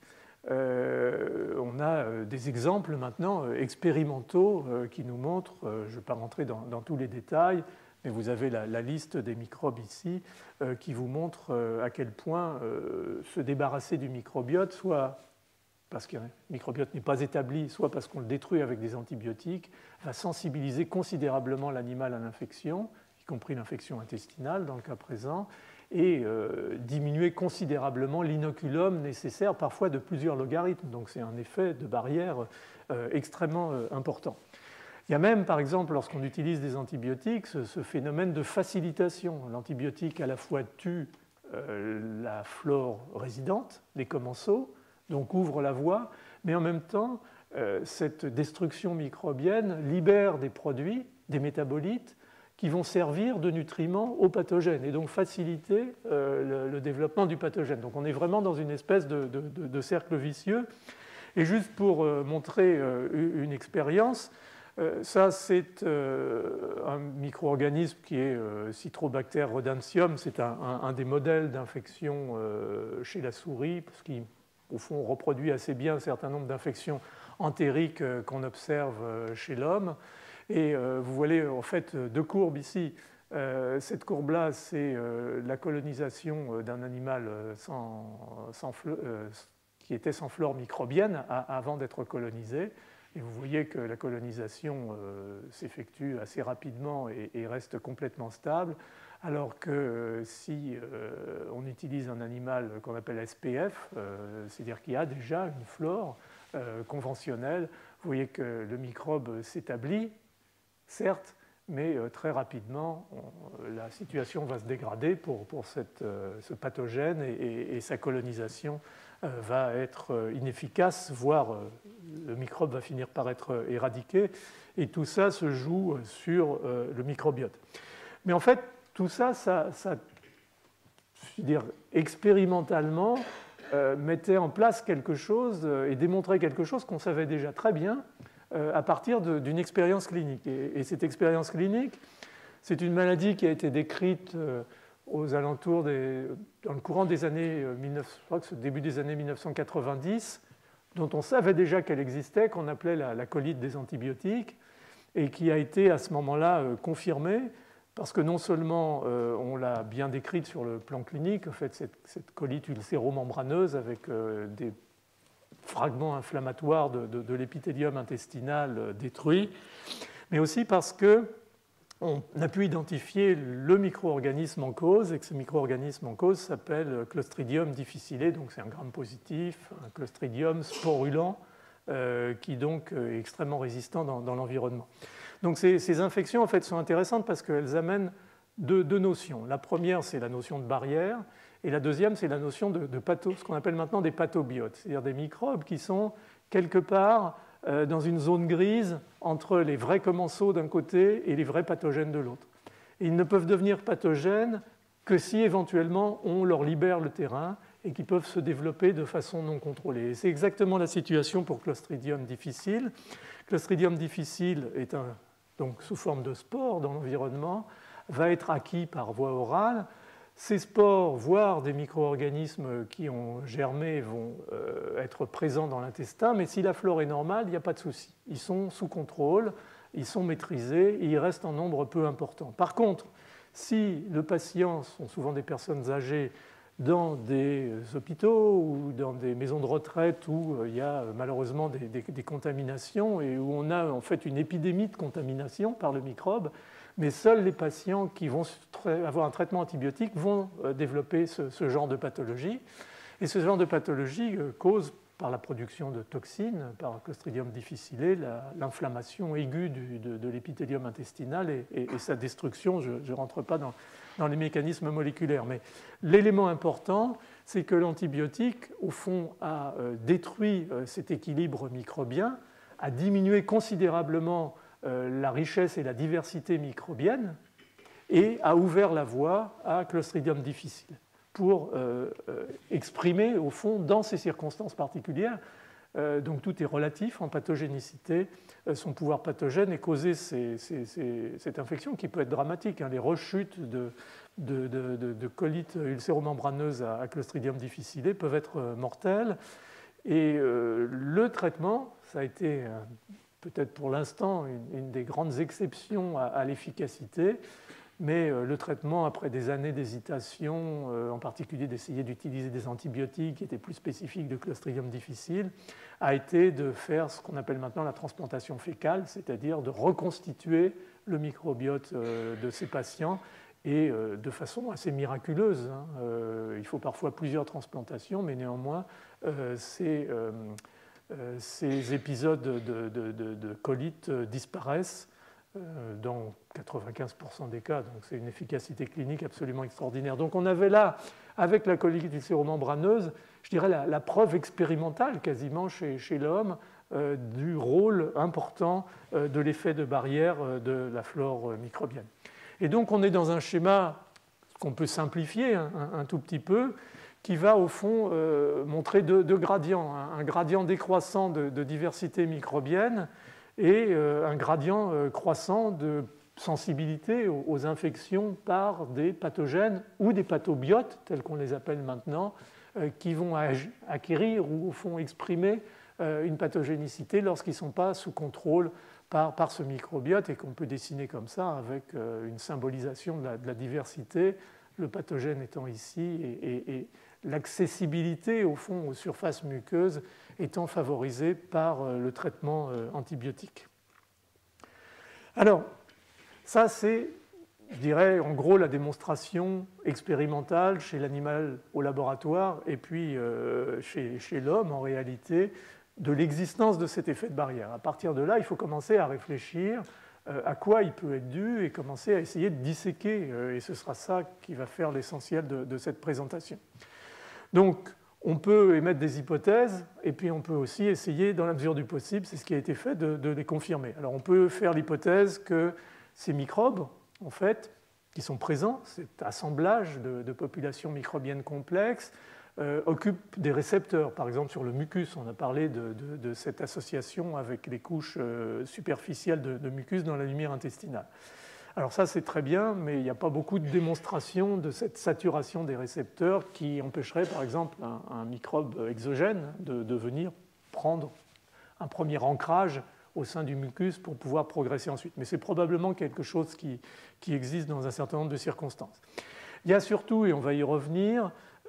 Euh, on a des exemples maintenant expérimentaux qui nous montrent, je ne vais pas rentrer dans, dans tous les détails, mais vous avez la, la liste des microbes ici euh, qui vous montre à quel point euh, se débarrasser du microbiote, soit parce qu'un microbiote n'est pas établi, soit parce qu'on le détruit avec des antibiotiques, va sensibiliser considérablement l'animal à l'infection, y compris l'infection intestinale dans le cas présent, et euh, diminuer considérablement l'inoculum nécessaire, parfois de plusieurs logarithmes. Donc c'est un effet de barrière euh, extrêmement euh, important. Il y a même, par exemple, lorsqu'on utilise des antibiotiques, ce, ce phénomène de facilitation. L'antibiotique à la fois tue euh, la flore résidente, les commensaux, donc ouvre la voie, mais en même temps, euh, cette destruction microbienne libère des produits, des métabolites, qui vont servir de nutriments aux pathogènes et donc faciliter euh, le, le développement du pathogène. Donc on est vraiment dans une espèce de, de, de, de cercle vicieux. Et juste pour euh, montrer euh, une expérience, euh, ça c'est euh, un micro-organisme qui est euh, Citrobacter rodensium, c'est un, un, un des modèles d'infection euh, chez la souris, parce qu'il au fond, on reproduit assez bien un certain nombre d'infections entériques qu'on observe chez l'homme. Et vous voyez en fait deux courbes ici. Cette courbe-là, c'est la colonisation d'un animal sans, sans, qui était sans flore microbienne avant d'être colonisé. Et vous voyez que la colonisation s'effectue assez rapidement et reste complètement stable. Alors que euh, si euh, on utilise un animal qu'on appelle S P F, euh, c'est-à-dire qu'il y a déjà une flore euh, conventionnelle, vous voyez que le microbe s'établit, certes, mais euh, très rapidement, on, la situation va se dégrader pour, pour cette, euh, ce pathogène et, et, et sa colonisation euh, va être inefficace, voire euh, le microbe va finir par être éradiqué. Et tout ça se joue sur euh, le microbiote. Mais en fait, tout ça, ça, ça je veux dire, expérimentalement, euh, mettait en place quelque chose euh, et démontrait quelque chose qu'on savait déjà très bien euh, à partir d'une expérience clinique. Et, et cette expérience clinique, c'est une maladie qui a été décrite euh, aux alentours des, dans le courant des années mille neuf cents, je crois que c'est au début des années mille neuf cent quatre-vingt-dix, dont on savait déjà qu'elle existait, qu'on appelait la, la colite des antibiotiques, et qui a été à ce moment-là euh, confirmée. Parce que non seulement euh, on l'a bien décrite sur le plan clinique, en fait, cette, cette colite ulcéro-membraneuse avec euh, des fragments inflammatoires de, de, de l'épithélium intestinal euh, détruit, mais aussi parce qu'on a pu identifier le micro-organisme en cause, et que ce micro-organisme en cause s'appelle Clostridium difficile, donc c'est un gramme positif, un Clostridium sporulent, euh, qui donc est extrêmement résistant dans, dans l'environnement. Donc ces, ces infections en fait, sont intéressantes parce qu'elles amènent deux, deux notions. La première, c'est la notion de barrière, et la deuxième, c'est la notion de, de patho, ce qu'on appelle maintenant des pathobiotes, c'est-à-dire des microbes qui sont quelque part euh, dans une zone grise entre les vrais commensaux d'un côté et les vrais pathogènes de l'autre. Et ils ne peuvent devenir pathogènes que si éventuellement on leur libère le terrain et qu'ils peuvent se développer de façon non contrôlée. Et c'est exactement la situation pour Clostridium difficile. Clostridium difficile est un, donc sous forme de spore dans l'environnement, va être acquis par voie orale. Ces spores, voire des micro-organismes qui ont germé, vont euh, être présents dans l'intestin, mais si la flore est normale, il n'y a pas de souci. Ils sont sous contrôle, ils sont maîtrisés et ils restent en nombre peu important. Par contre, si le patient, ce sont souvent des personnes âgées, dans des hôpitaux ou dans des maisons de retraite où il y a malheureusement des, des, des contaminations et où on a en fait une épidémie de contamination par le microbe, mais seuls les patients qui vont avoir un traitement antibiotique vont développer ce, ce genre de pathologie. Et ce genre de pathologie cause, par la production de toxines, par Clostridium difficile, l'inflammation aiguë du, de, de l'épithélium intestinal et, et, et sa destruction. Je ne rentre pas dans, dans les mécanismes moléculaires. Mais l'élément important, c'est que l'antibiotique, au fond, a euh, détruit euh, cet équilibre microbien, a diminué considérablement euh, la richesse et la diversité microbienne, et a ouvert la voie à Clostridium difficile pour euh, euh, exprimer, au fond, dans ces circonstances particulières, euh, donc tout est relatif en pathogénicité, euh, son pouvoir pathogène et causer ces, ces, ces, cette infection qui peut être dramatique. Hein, les rechutes de, de, de, de, de colite ulcéromembraneuse à, à Clostridium difficile peuvent être euh, mortelles. Et euh, le traitement, ça a été euh, peut-être pour l'instant une, une des grandes exceptions à, à l'efficacité, mais euh, le traitement, après des années d'hésitation, euh, en particulier d'essayer d'utiliser des antibiotiques qui étaient plus spécifiques de Clostridium difficile, a été de faire ce qu'on appelle maintenant la transplantation fécale, c'est-à-dire de reconstituer le microbiote euh, de ces patients, et euh, de façon assez miraculeuse. Hein. Euh, il faut parfois plusieurs transplantations, mais néanmoins, euh, ces, euh, euh, ces épisodes de, de, de, de colite disparaissent dans quatre-vingt-quinze pour cent des cas, donc c'est une efficacité clinique absolument extraordinaire. Donc on avait là, avec la colite ulcéromembraneuse, je dirais la, la preuve expérimentale quasiment chez, chez l'homme euh, du rôle important euh, de l'effet de barrière euh, de la flore euh, microbienne. Et donc on est dans un schéma qu'on peut simplifier un, un, un tout petit peu, qui va au fond euh, montrer deux, deux gradients, un, un gradient décroissant de, de diversité microbienne et euh, un gradient euh, croissant de sensibilité aux, aux infections par des pathogènes ou des pathobiotes, tels qu'on les appelle maintenant, euh, qui vont acquérir ou au fond exprimer euh, une pathogénicité lorsqu'ils ne sont pas sous contrôle par, par ce microbiote et qu'on peut dessiner comme ça avec euh, une symbolisation de la, de la diversité, le pathogène étant ici et, et, et l'accessibilité au fond aux surfaces muqueuses étant favorisée par le traitement antibiotique. Alors, ça c'est, je dirais, en gros la démonstration expérimentale chez l'animal au laboratoire et puis euh, chez, chez l'homme en réalité de l'existence de cet effet de barrière. À partir de là, il faut commencer à réfléchir euh, à quoi il peut être dû et commencer à essayer de disséquer, euh, et ce sera ça qui va faire l'essentiel de, de cette présentation. Donc, on peut émettre des hypothèses et puis on peut aussi essayer, dans la mesure du possible, c'est ce qui a été fait, de, de les confirmer. Alors, on peut faire l'hypothèse que ces microbes, en fait, qui sont présents, cet assemblage de, de populations microbiennes complexes, euh, occupent des récepteurs. Par exemple, sur le mucus, on a parlé de, de, de cette association avec les couches euh, superficielles de, de mucus dans la lumière intestinale. Alors ça, c'est très bien, mais il n'y a pas beaucoup de démonstration de cette saturation des récepteurs qui empêcherait, par exemple, un, un microbe exogène de, de venir prendre un premier ancrage au sein du mucus pour pouvoir progresser ensuite. Mais c'est probablement quelque chose qui, qui existe dans un certain nombre de circonstances. Il y a surtout, et on va y revenir,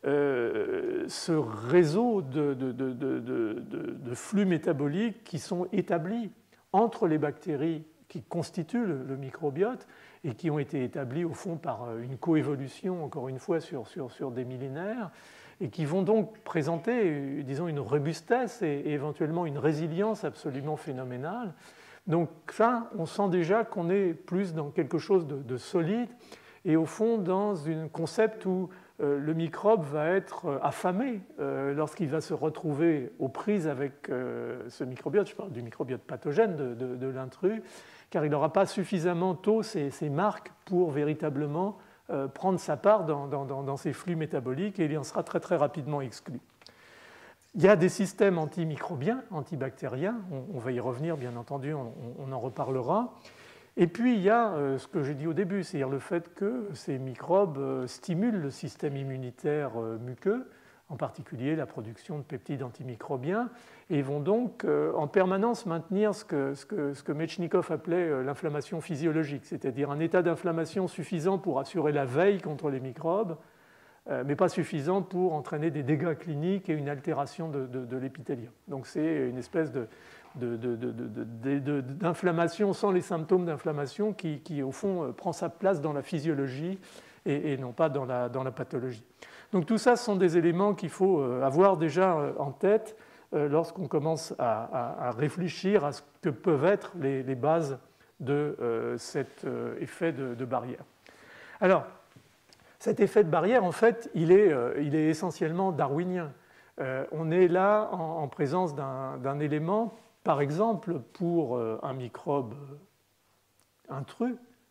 euh, ce réseau de, de, de, de, de, de flux métaboliques qui sont établis entre les bactéries qui constituent le, le microbiote et qui ont été établis au fond par une coévolution, encore une fois, sur, sur, sur des millénaires, et qui vont donc présenter, disons, une robustesse et, et éventuellement une résilience absolument phénoménale. Donc ça, on sent déjà qu'on est plus dans quelque chose de, de solide et au fond dans un concept où euh, le microbe va être affamé euh, lorsqu'il va se retrouver aux prises avec euh, ce microbiote. Je parle du microbiote pathogène de, de, de l'intrus, car il n'aura pas suffisamment tôt ces, ces marques pour véritablement euh, prendre sa part dans, dans, dans ces flux métaboliques et il en sera très très rapidement exclu. Il y a des systèmes antimicrobiens, antibactériens, on, on va y revenir bien entendu, on, on en reparlera. Et puis il y a euh, ce que j'ai dit au début, c'est-à-dire le fait que ces microbes euh, stimulent le système immunitaire euh, muqueux, en particulier la production de peptides antimicrobiens, et vont donc euh, en permanence maintenir ce que, ce que, ce que Metchnikoff appelait euh, l'inflammation physiologique, c'est-à-dire un état d'inflammation suffisant pour assurer la veille contre les microbes, euh, mais pas suffisant pour entraîner des dégâts cliniques et une altération de, de, de l'épithélium. Donc c'est une espèce de, de, de, de, de, de, d'inflammation sans les symptômes d'inflammation qui, qui, au fond, prend sa place dans la physiologie et, et non pas dans la, dans la pathologie. Donc tout ça, ce sont des éléments qu'il faut avoir déjà en tête lorsqu'on commence à, à, à réfléchir à ce que peuvent être les, les bases de euh, cet euh, effet de, de barrière. Alors, cet effet de barrière, en fait, il est, euh, il est essentiellement darwinien. Euh, on est là en, en présence d'un, d'un élément, par exemple, pour euh, un microbe intrus,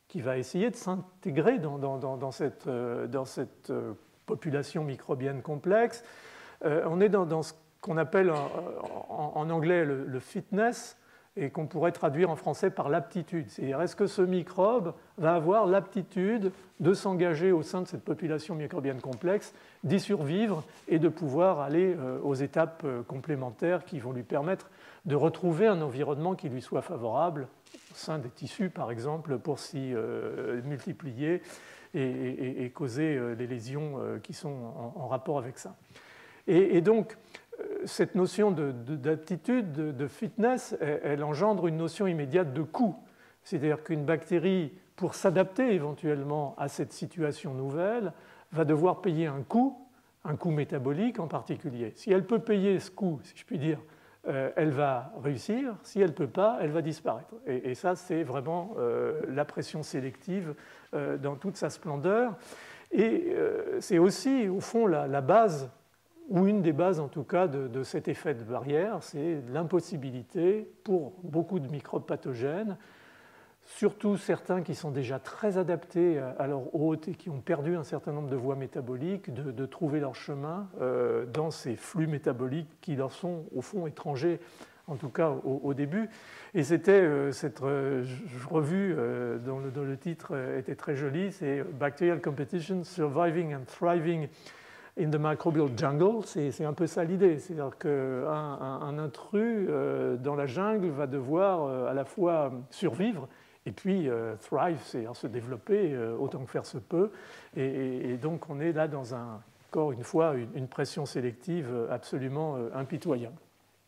qui va essayer de s'intégrer dans, dans, dans, dans cette, dans cette population microbienne complexe. On est dans, dans ce qu'on appelle en, en anglais le, le fitness, et qu'on pourrait traduire en français par l'aptitude. C'est-à-dire, est-ce que ce microbe va avoir l'aptitude de s'engager au sein de cette population microbienne complexe, d'y survivre et de pouvoir aller aux étapes complémentaires qui vont lui permettre de retrouver un environnement qui lui soit favorable au sein des tissus, par exemple, pour s'y multiplier et, et, et causer les lésions qui sont en, en rapport avec ça. Et, et donc, cette notion d'aptitude, de, de, de fitness, elle, elle engendre une notion immédiate de coût. C'est-à-dire qu'une bactérie, pour s'adapter éventuellement à cette situation nouvelle, va devoir payer un coût, un coût métabolique en particulier. Si elle peut payer ce coût, si je puis dire, euh, elle va réussir. Si elle ne peut pas, elle va disparaître. Et, et ça, c'est vraiment euh, la pression sélective euh, dans toute sa splendeur. Et euh, c'est aussi, au fond, la, la base, ou une des bases en tout cas de, de cet effet de barrière, c'est l'impossibilité pour beaucoup de microbes pathogènes, surtout certains qui sont déjà très adaptés à leur hôte et qui ont perdu un certain nombre de voies métaboliques, de, de trouver leur chemin euh, dans ces flux métaboliques qui leur sont au fond étrangers, en tout cas au, au début. Et c'était euh, cette euh, revue euh, dont, le, dont le titre était très joli, c'est Bacterial Competition, Surviving and Thriving in the Microbial Jungle. C'est un peu ça l'idée, c'est-à-dire qu'un un, un intrus euh, dans la jungle va devoir euh, à la fois survivre et puis euh, thrive, c'est-à-dire se développer euh, autant que faire se peut. Et, et, et donc on est là dans un, encore une fois une, une pression sélective absolument euh, impitoyable.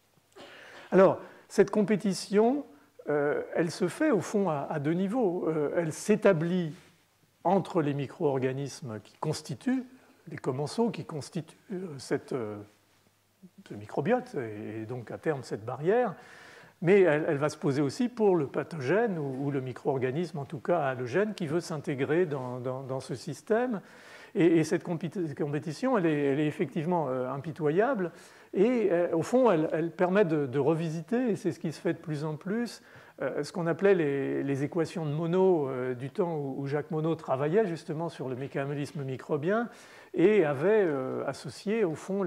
Alors, cette compétition, euh, elle se fait au fond à, à deux niveaux. Euh, elle s'établit entre les micro-organismes qui constituent les commensaux qui constituent cette, ce microbiote et donc à terme cette barrière, mais elle, elle va se poser aussi pour le pathogène ou, ou le micro-organisme, en tout cas allogène, qui veut s'intégrer dans, dans, dans ce système. Et, et cette compétition, elle est, elle est effectivement euh, impitoyable et euh, au fond, elle, elle permet de, de revisiter, et c'est ce qui se fait de plus en plus, euh, ce qu'on appelait les, les équations de Monod euh, du temps où, où Jacques Monod travaillait justement sur le mécanisme microbien et avait euh, associé au fond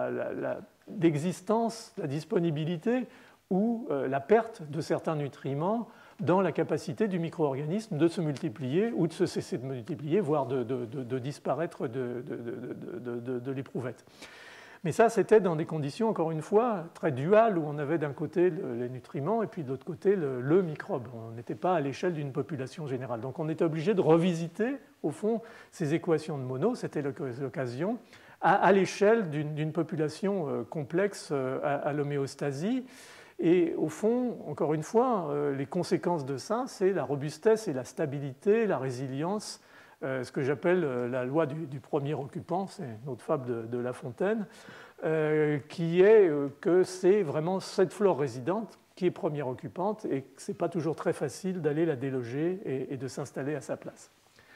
l'existence, la, la, la, la disponibilité ou euh, la perte de certains nutriments dans la capacité du micro-organisme de se multiplier ou de se cesser de multiplier, voire de, de, de, de disparaître de, de, de, de, de l'éprouvette. Mais ça, c'était dans des conditions, encore une fois, très duales, où on avait d'un côté les nutriments et puis de l'autre côté le, le microbe. On n'était pas à l'échelle d'une population générale. Donc on était obligé de revisiter, au fond, ces équations de Monod, c'était l'occasion, à, à l'échelle d'une population complexe à, à l'homéostasie. Et au fond, encore une fois, les conséquences de ça, c'est la robustesse et la stabilité, la résilience, Euh, ce que j'appelle euh, la loi du, du premier occupant, c'est une autre fable de, de La Fontaine, euh, qui est euh, que c'est vraiment cette flore résidente qui est première occupante et que ce n'est pas toujours très facile d'aller la déloger et, et de s'installer à sa place.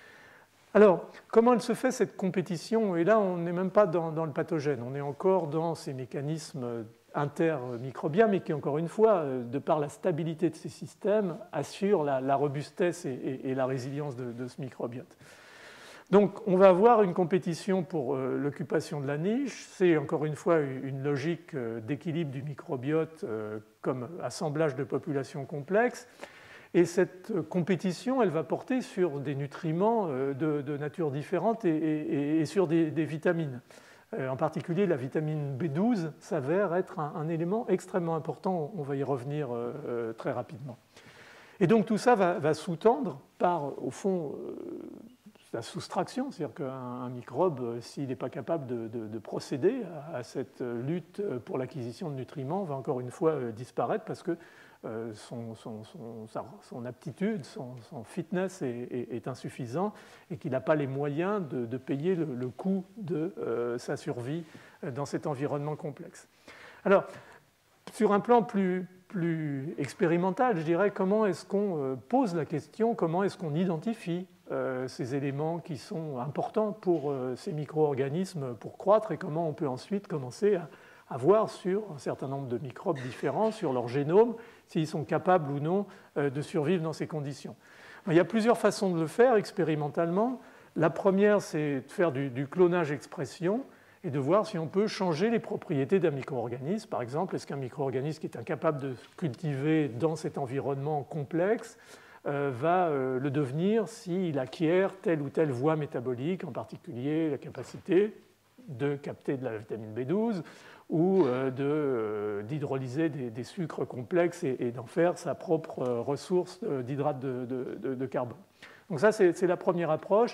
Alors, comment elle se fait cette compétition? Et là, on n'est même pas dans, dans le pathogène, on est encore dans ces mécanismes intermicrobiens, mais qui, encore une fois, de par la stabilité de ces systèmes, assurent la, la robustesse et, et, et la résilience de, de ce microbiote. Donc, on va avoir une compétition pour euh, l'occupation de la niche. C'est, encore une fois, une logique d'équilibre du microbiote euh, comme assemblage de populations complexes. Et cette compétition, elle va porter sur des nutriments de, de nature différente et, et, et sur des, des vitamines. En particulier, la vitamine B douze s'avère être un, un élément extrêmement important. On va y revenir euh, très rapidement. Et donc tout ça va, va sous-tendre par, au fond, euh, la soustraction. C'est-à-dire qu'un microbe, s'il n'est pas capable de, de, de procéder à, à cette lutte pour l'acquisition de nutriments, va encore une fois euh, disparaître parce que Euh, son, son, son, son aptitude, son, son fitness est, est, est insuffisant et qu'il n'a pas les moyens de, de payer le, le coût de euh, sa survie dans cet environnement complexe. Alors, sur un plan plus, plus expérimental, je dirais, comment est-ce qu'on pose la question, comment est-ce qu'on identifie euh, ces éléments qui sont importants pour euh, ces micro-organismes pour croître et comment on peut ensuite commencer à à voir sur un certain nombre de microbes différents, sur leur génome, s'ils sont capables ou non de survivre dans ces conditions. Il y a plusieurs façons de le faire expérimentalement. La première, c'est de faire du, du clonage expression et de voir si on peut changer les propriétés d'un micro-organisme. Par exemple, est-ce qu'un micro-organisme qui est incapable de se cultiver dans cet environnement complexe euh, va euh, le devenir s'il acquiert telle ou telle voie métabolique, en particulier la capacité de capter de la vitamine B douze ou euh, de, euh, d'hydrolyser des, des sucres complexes et, et d'en faire sa propre euh, ressource d'hydrate de, de, de, de carbone. Donc ça, c'est, c'est la première approche,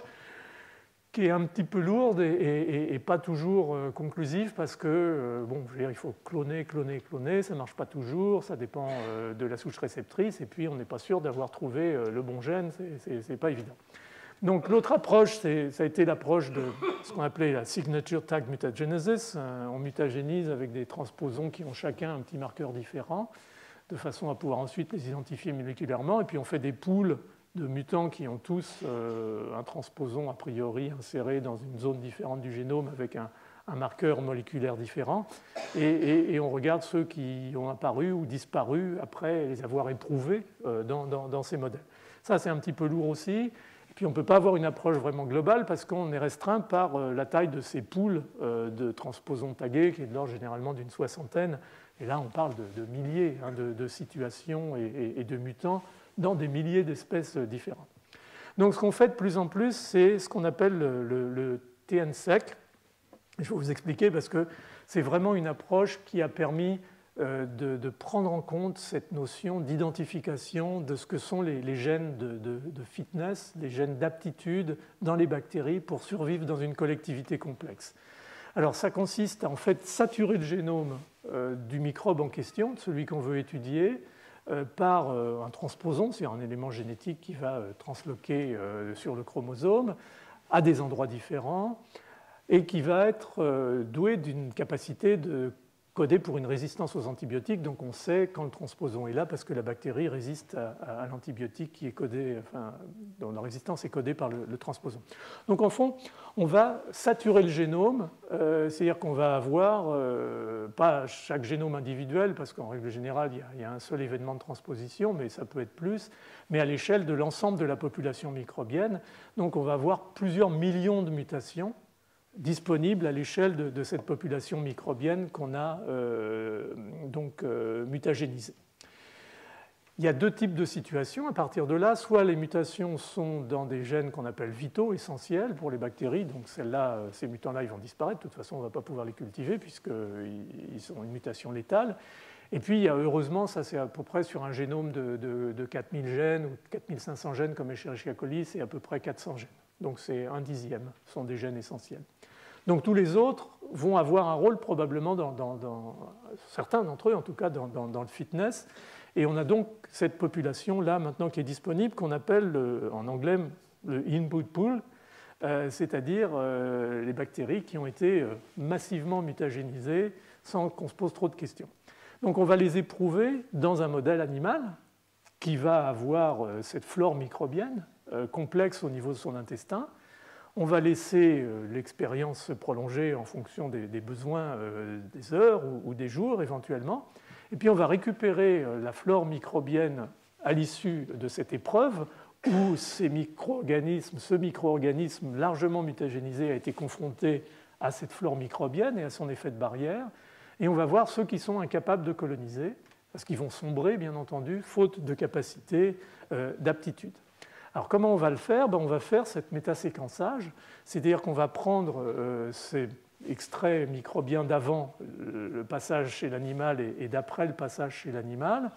qui est un petit peu lourde et, et, et pas toujours euh, conclusive parce que, euh, bon, je veux dire, il faut cloner, cloner, cloner, ça ne marche pas toujours, ça dépend euh, de la souche réceptrice, et puis on n'est pas sûr d'avoir trouvé euh, le bon gène, ce n'est pas évident. Donc l'autre approche, ça a été l'approche de ce qu'on appelait la signature tag mutagenesis. On mutagénise avec des transposons qui ont chacun un petit marqueur différent, de façon à pouvoir ensuite les identifier moléculairement, et puis on fait des poules de mutants qui ont tous euh, un transposon a priori inséré dans une zone différente du génome avec un, un marqueur moléculaire différent, et, et, et on regarde ceux qui ont apparu ou disparu après les avoir éprouvés euh, dans, dans, dans ces modèles. Ça, c'est un petit peu lourd aussi. Puis on ne peut pas avoir une approche vraiment globale parce qu'on est restreint par euh, la taille de ces poules euh, de transposons tagués, qui est de l'ordre généralement d'une soixantaine. Et là, on parle de, de milliers hein, de, de situations et, et, et de mutants dans des milliers d'espèces différentes. Donc ce qu'on fait de plus en plus, c'est ce qu'on appelle le, le, le T N S E C. Je vais vous expliquer parce que c'est vraiment une approche qui a permis euh, de, de prendre en compte cette notion d'identification de ce que sont les, les gènes de, de, de fitness, les gènes d'aptitude dans les bactéries pour survivre dans une collectivité complexe. Alors ça consiste à en fait saturer le génome euh, du microbe en question, de celui qu'on veut étudier, euh, par euh, un transposon, c'est-à-dire un élément génétique qui va euh, transloquer euh, sur le chromosome à des endroits différents et qui va être euh, doué d'une capacité de coder pour une résistance aux antibiotiques. Donc on sait quand le transposon est là parce que la bactérie résiste à, à, à l'antibiotique qui est codé, enfin, dont la résistance est codée par le, le transposon. Donc en fond, on va saturer le génome, euh, c'est-à-dire qu'on va avoir, euh, pas chaque génome individuel, parce qu'en règle générale, il y, a, il y a un seul événement de transposition, mais ça peut être plus, mais à l'échelle de l'ensemble de la population microbienne. Donc on va avoir plusieurs millions de mutations disponibles à l'échelle de, de cette population microbienne qu'on a euh, donc euh, mutagénisée. Il y a deux types de situations à partir de là. Soit les mutations sont dans des gènes qu'on appelle vitaux, essentiels pour les bactéries, donc celles-là, ces mutants-là, ils vont disparaître. De toute façon, on ne va pas pouvoir les cultiver puisqu'ils sont une mutation létale. Et puis, il y a, heureusement, ça c'est à peu près sur un génome de, de, de quatre mille gènes ou quatre mille cinq cents gènes comme Escherichia coli, c'est à peu près quatre cents gènes. Donc c'est un dixième, ce sont des gènes essentiels. Donc tous les autres vont avoir un rôle probablement, dans, dans, dans certains d'entre eux en tout cas, dans, dans, dans le fitness. Et on a donc cette population-là maintenant qui est disponible, qu'on appelle le, en anglais le input pool, euh, c'est-à-dire euh, les bactéries qui ont été euh, massivement mutagénisées sans qu'on se pose trop de questions. Donc on va les éprouver dans un modèle animal qui va avoir euh, cette flore microbienne euh, complexe au niveau de son intestin. On va laisser euh, l'expérience se prolonger en fonction des, des besoins euh, des heures ou, ou des jours éventuellement. Et puis on va récupérer euh, la flore microbienne à l'issue de cette épreuve où ces micro-organismes, ce micro-organisme largement mutagénisé a été confronté à cette flore microbienne et à son effet de barrière. Et on va voir ceux qui sont incapables de coloniser, parce qu'ils vont sombrer, bien entendu, faute de capacité euh, d'aptitude. Alors comment on va le faire? Ben, on va faire cette métaséquençage, c'est-à-dire qu'on va prendre euh, ces extraits microbiens d'avant le passage chez l'animal et, et d'après le passage chez l'animal,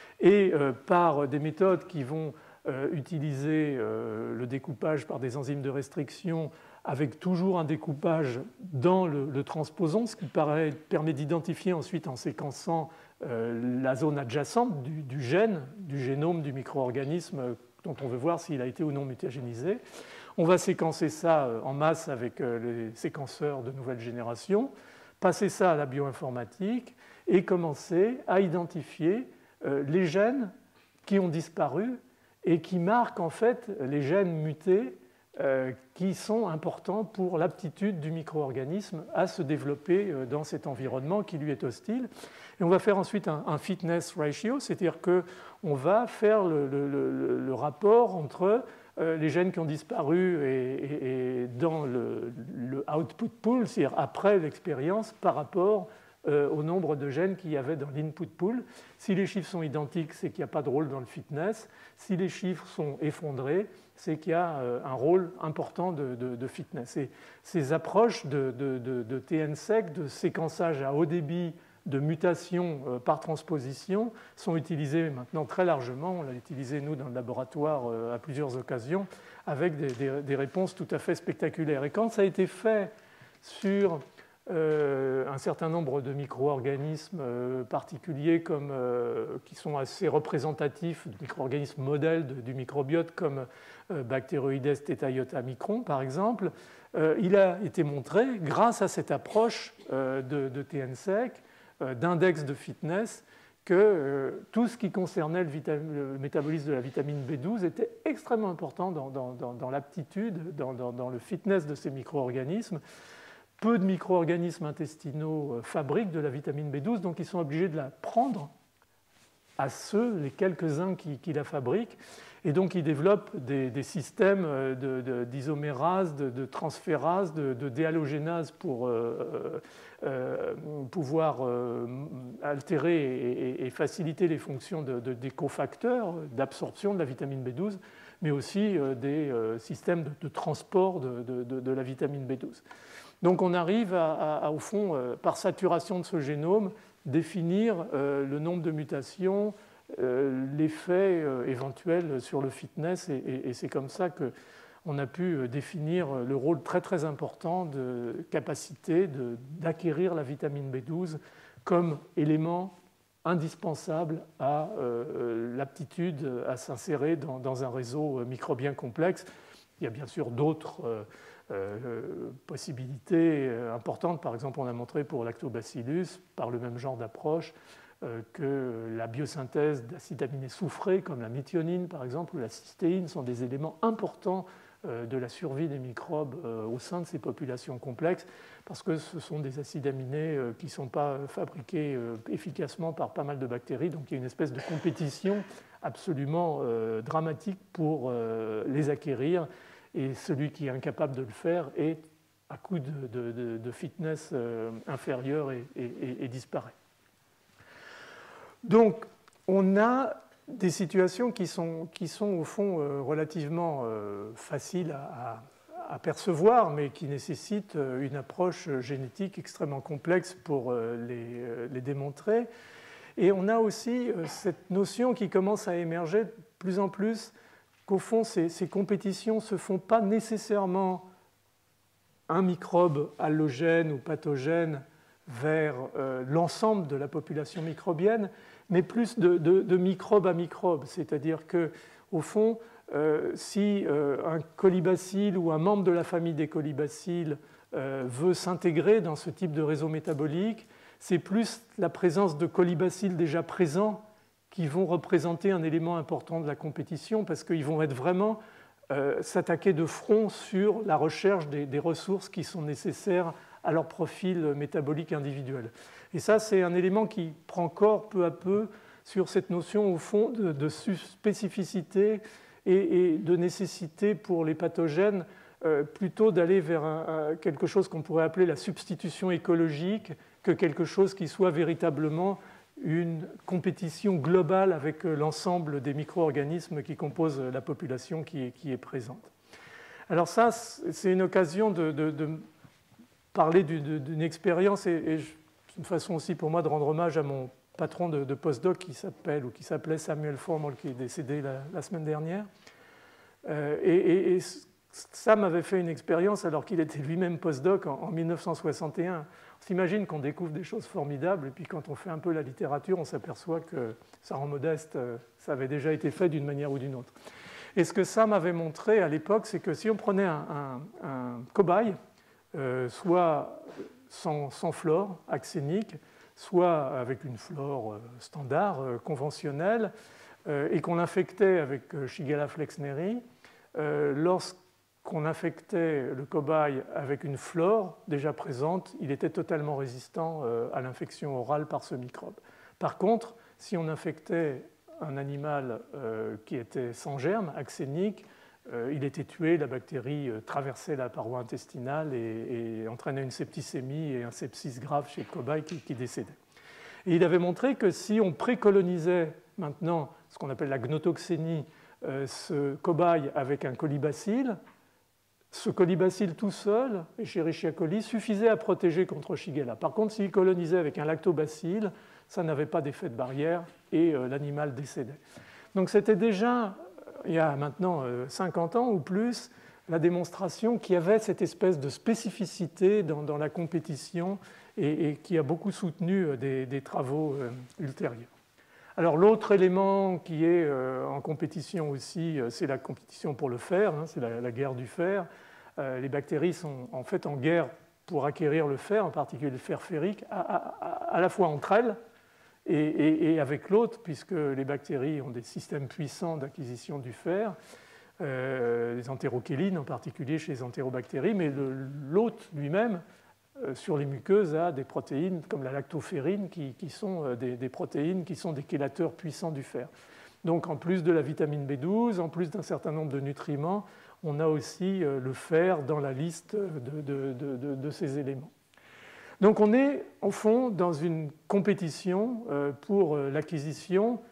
et euh, par des méthodes qui vont euh, utiliser euh, le découpage par des enzymes de restriction avec toujours un découpage dans le, le transposon, ce qui paraît, permet d'identifier ensuite en séquençant euh, la zone adjacente du, du gène, du génome du micro-organisme dont on veut voir s'il a été ou non mutagénisé. On va séquencer ça en masse avec les séquenceurs de nouvelle génération, passer ça à la bioinformatique et commencer à identifier les gènes qui ont disparu et qui marquent en fait les gènes mutés euh, qui sont importants pour l'aptitude du micro-organisme à se développer euh, dans cet environnement qui lui est hostile. Et on va faire ensuite un, un fitness ratio, c'est-à-dire qu'on va faire le, le, le, le rapport entre euh, les gènes qui ont disparu et, et, et dans le, le output pool, c'est-à-dire après l'expérience, par rapport euh, au nombre de gènes qu'il y avait dans l'input pool. Si les chiffres sont identiques, c'est qu'il n'y a pas de rôle dans le fitness. Si les chiffres sont effondrés, c'est qu'il y a euh, un rôle important de, de, de fitness. Et ces approches de, de, de, de T N S E C, de séquençage à haut débit, de mutation euh, par transposition, sont utilisées maintenant très largement. On l'a utilisé, nous, dans le laboratoire euh, à plusieurs occasions, avec des, des, des réponses tout à fait spectaculaires. Et quand ça a été fait sur euh, un certain nombre de micro-organismes euh, particuliers comme, euh, qui sont assez représentatifs de micro-organismes modèles de, du microbiote, comme euh, Bacteroides theta micron, par exemple, euh, il a été montré, grâce à cette approche euh, de, de T N S E C, d'index de fitness, que euh, tout ce qui concernait le, le métabolisme de la vitamine B douze était extrêmement important dans, dans, dans, dans l'aptitude, dans, dans, dans le fitness de ces micro-organismes. Peu de micro-organismes intestinaux euh, fabriquent de la vitamine B douze, donc ils sont obligés de la prendre à ceux, les quelques-uns qui, qui la fabriquent. Et donc, ils développent des, des systèmes de, de, d'isomérase, de, de transférase, de, de déhalogénase pour euh, euh, pouvoir euh, altérer et, et faciliter les fonctions de, de, des cofacteurs d'absorption de la vitamine B douze, mais aussi euh, des euh, systèmes de, de transport de, de, de la vitamine B douze. Donc, on arrive à, à, à au fond, euh, par saturation de ce génome, définir euh, le nombre de mutations, euh, l'effet euh, éventuel sur le fitness, et, et, et c'est comme ça qu'on a pu définir le rôle très très important de capacité de, d'acquérir la vitamine B douze comme élément indispensable à euh, l'aptitude à s'insérer dans, dans un réseau microbien complexe. Il y a bien sûr d'autres euh, euh, possibilités importantes. Par exemple, on a montré pour Lactobacillus, par le même genre d'approche, euh, que la biosynthèse d'acides aminés soufrés, comme la méthionine par exemple, ou la cystéine, sont des éléments importants euh, de la survie des microbes euh, au sein de ces populations complexes, parce que ce sont des acides aminés euh, qui ne sont pas fabriqués euh, efficacement par pas mal de bactéries, donc il y a une espèce de compétition absolument euh, dramatique pour euh, les acquérir. Et celui qui est incapable de le faire est à coup de, de, de, de fitness euh, inférieur et, et, et disparaît. Donc, on a des situations qui sont, qui sont au fond euh, relativement euh, faciles à, à, à percevoir, mais qui nécessitent une approche génétique extrêmement complexe pour euh, les, les démontrer. Et on a aussi euh, cette notion qui commence à émerger de plus en plus, qu'au fond, ces, ces compétitions ne se font pas nécessairement un microbe allogène ou pathogène vers euh, l'ensemble de la population microbienne, mais plus de, de, de microbe à microbe. C'est-à-dire qu'au fond, euh, si euh, un colibacille ou un membre de la famille des colibacilles euh, veut s'intégrer dans ce type de réseau métabolique, c'est plus la présence de colibacilles déjà présents qui vont représenter un élément important de la compétition, parce qu'ils vont être vraiment euh, s'attaquer de front sur la recherche des, des ressources qui sont nécessaires à leur profil métabolique individuel. Et ça, c'est un élément qui prend corps peu à peu sur cette notion, au fond, de, de spécificité et, et de nécessité pour les pathogènes euh, plutôt d'aller vers un, un, quelque chose qu'on pourrait appeler la substitution écologique que quelque chose qui soit véritablement une compétition globale avec l'ensemble des micro-organismes qui composent la population qui est, qui est présente. Alors ça, c'est une occasion de, de, de parler d'une expérience et, et une façon aussi pour moi de rendre hommage à mon patron de, de postdoc qui s'appelle ou qui s'appelait Samuel Formol, qui est décédé la, la semaine dernière. Euh, et, et, et Sam avait fait une expérience alors qu'il était lui-même postdoc en, en mille neuf cent soixante et un. On s'imagine qu'on découvre des choses formidables et puis quand on fait un peu la littérature, on s'aperçoit que ça rend modeste, ça avait déjà été fait d'une manière ou d'une autre. Et ce que Sam avait montré à l'époque, c'est que si on prenait un, un, un cobaye, euh, soit sans, sans flore axénique, soit avec une flore standard, euh, conventionnelle, euh, et qu'on l'infectait avec Shigella flexneri, euh, lorsque qu'on infectait le cobaye avec une flore déjà présente, il était totalement résistant à l'infection orale par ce microbe. Par contre, si on infectait un animal qui était sans germe, axénique, il était tué, la bactérie traversait la paroi intestinale et, et entraînait une septicémie et un sepsis grave chez le cobaye qui, qui décédait. Et il avait montré que si on précolonisait maintenant ce qu'on appelle la gnotoxénie, ce cobaye avec un colibacille, ce colibacille tout seul, Escherichia coli, suffisait à protéger contre Shigella. Par contre, s'il colonisait avec un lactobacille, ça n'avait pas d'effet de barrière et euh, l'animal décédait. Donc c'était déjà, il y a maintenant euh, cinquante ans ou plus, la démonstration qu'il y avait cette espèce de spécificité dans, dans la compétition et, et qui a beaucoup soutenu euh, des, des travaux euh, ultérieurs. Alors l'autre élément qui est euh, en compétition aussi, euh, c'est la compétition pour le fer, hein, c'est la, la guerre du fer. Euh, les bactéries sont en fait en guerre pour acquérir le fer, en particulier le fer ferrique, à, à, à la fois entre elles et, et, et avec l'autre, puisque les bactéries ont des systèmes puissants d'acquisition du fer, euh, les entérochéline en particulier chez les entérobactéries, mais l'hôte lui-même, sur les muqueuses, a des protéines comme la lactoferrine qui, qui sont des, des protéines qui sont des chélateurs puissants du fer. Donc en plus de la vitamine B douze, en plus d'un certain nombre de nutriments, on a aussi le fer dans la liste de, de, de, de, de ces éléments. Donc on est au fond dans une compétition pour l'acquisition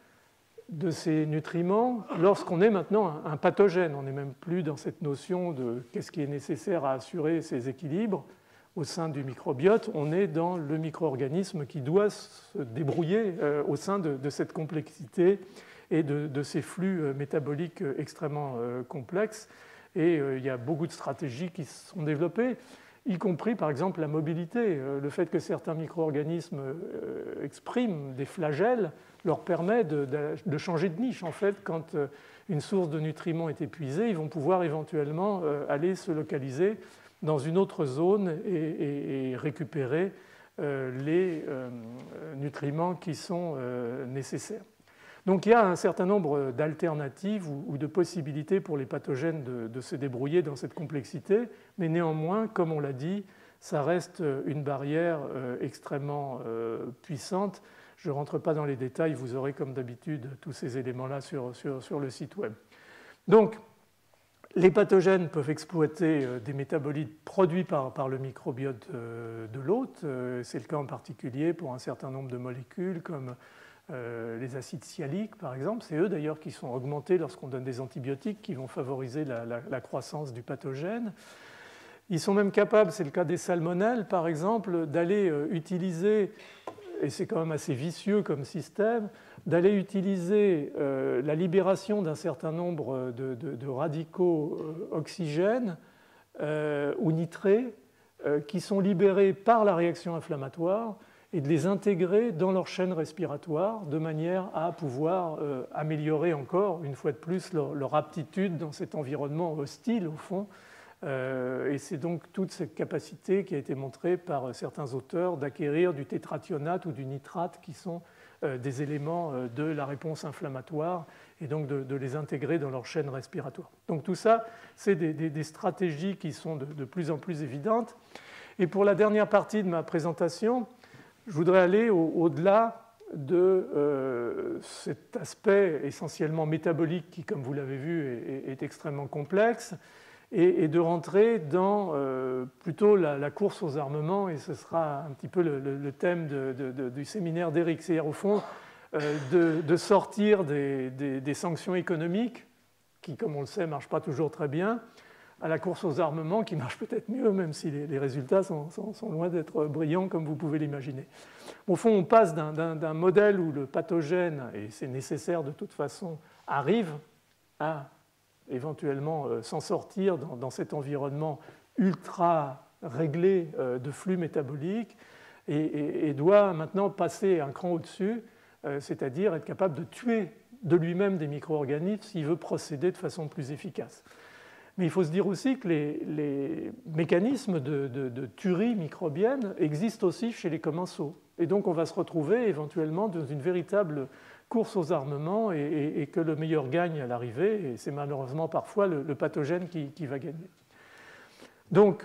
de ces nutriments lorsqu'on est maintenant un pathogène. On n'est même plus dans cette notion de qu'est-ce qui est nécessaire à assurer ces équilibres au sein du microbiote, on est dans le micro-organisme qui doit se débrouiller euh, au sein de, de cette complexité et de, de ces flux euh, métaboliques euh, extrêmement euh, complexes. Et euh, il y a beaucoup de stratégies qui se sont développées, y compris par exemple la mobilité. Euh, le fait que certains micro-organismes euh, expriment des flagelles leur permet de, de, de changer de niche. En fait, quand euh, une source de nutriments est épuisée, ils vont pouvoir éventuellement euh, aller se localiser dans une autre zone et, et, et récupérer euh, les euh, nutriments qui sont euh, nécessaires. Donc il y a un certain nombre d'alternatives ou, ou de possibilités pour les pathogènes de, de se débrouiller dans cette complexité, mais néanmoins, comme on l'a dit, ça reste une barrière euh, extrêmement euh, puissante. Je ne rentre pas dans les détails, vous aurez comme d'habitude tous ces éléments-là sur, sur, sur le site web. Donc, les pathogènes peuvent exploiter des métabolites produits par, par le microbiote de l'hôte. C'est le cas en particulier pour un certain nombre de molécules comme les acides sialiques, par exemple. C'est eux d'ailleurs qui sont augmentés lorsqu'on donne des antibiotiques qui vont favoriser la, la, la croissance du pathogène. Ils sont même capables, c'est le cas des salmonelles par exemple, d'aller utiliser, et c'est quand même assez vicieux comme système, d'aller utiliser euh, la libération d'un certain nombre de, de, de radicaux euh, oxygènes euh, ou nitrés euh, qui sont libérés par la réaction inflammatoire et de les intégrer dans leur chaîne respiratoire de manière à pouvoir euh, améliorer encore, une fois de plus, leur, leur aptitude dans cet environnement hostile au fond. Euh, et c'est donc toute cette capacité qui a été montrée par certains auteurs d'acquérir du tétrathionate ou du nitrate qui sont euh, des éléments euh, de la réponse inflammatoire et donc de, de les intégrer dans leur chaîne respiratoire. Donc tout ça, c'est des, des, des stratégies qui sont de, de plus en plus évidentes. Et pour la dernière partie de ma présentation, je voudrais aller au, au-delà de euh, cet aspect essentiellement métabolique qui, comme vous l'avez vu, est, est extrêmement complexe, et de rentrer dans euh, plutôt la, la course aux armements, et ce sera un petit peu le, le, le thème de, de, de, du séminaire d'Eric, c'est-à-dire au fond euh, de, de sortir des, des, des sanctions économiques, qui comme on le sait ne marchent pas toujours très bien, à la course aux armements qui marche peut-être mieux, même si les, les résultats sont, sont, sont loin d'être brillants comme vous pouvez l'imaginer. Au fond, on passe d'un, d'un, d'un modèle où le pathogène, et c'est nécessaire de toute façon, arrive à éventuellement euh, s'en sortir dans, dans cet environnement ultra réglé euh, de flux métaboliques et, et, et doit maintenant passer un cran au-dessus, euh, c'est-à-dire être capable de tuer de lui-même des micro-organismes s'il veut procéder de façon plus efficace. Mais il faut se dire aussi que les, les mécanismes de, de, de tuerie microbienne existent aussi chez les commensaux. Et donc on va se retrouver éventuellement dans une véritable course aux armements et, et, et que le meilleur gagne à l'arrivée, et c'est malheureusement parfois le, le pathogène qui, qui va gagner. Donc,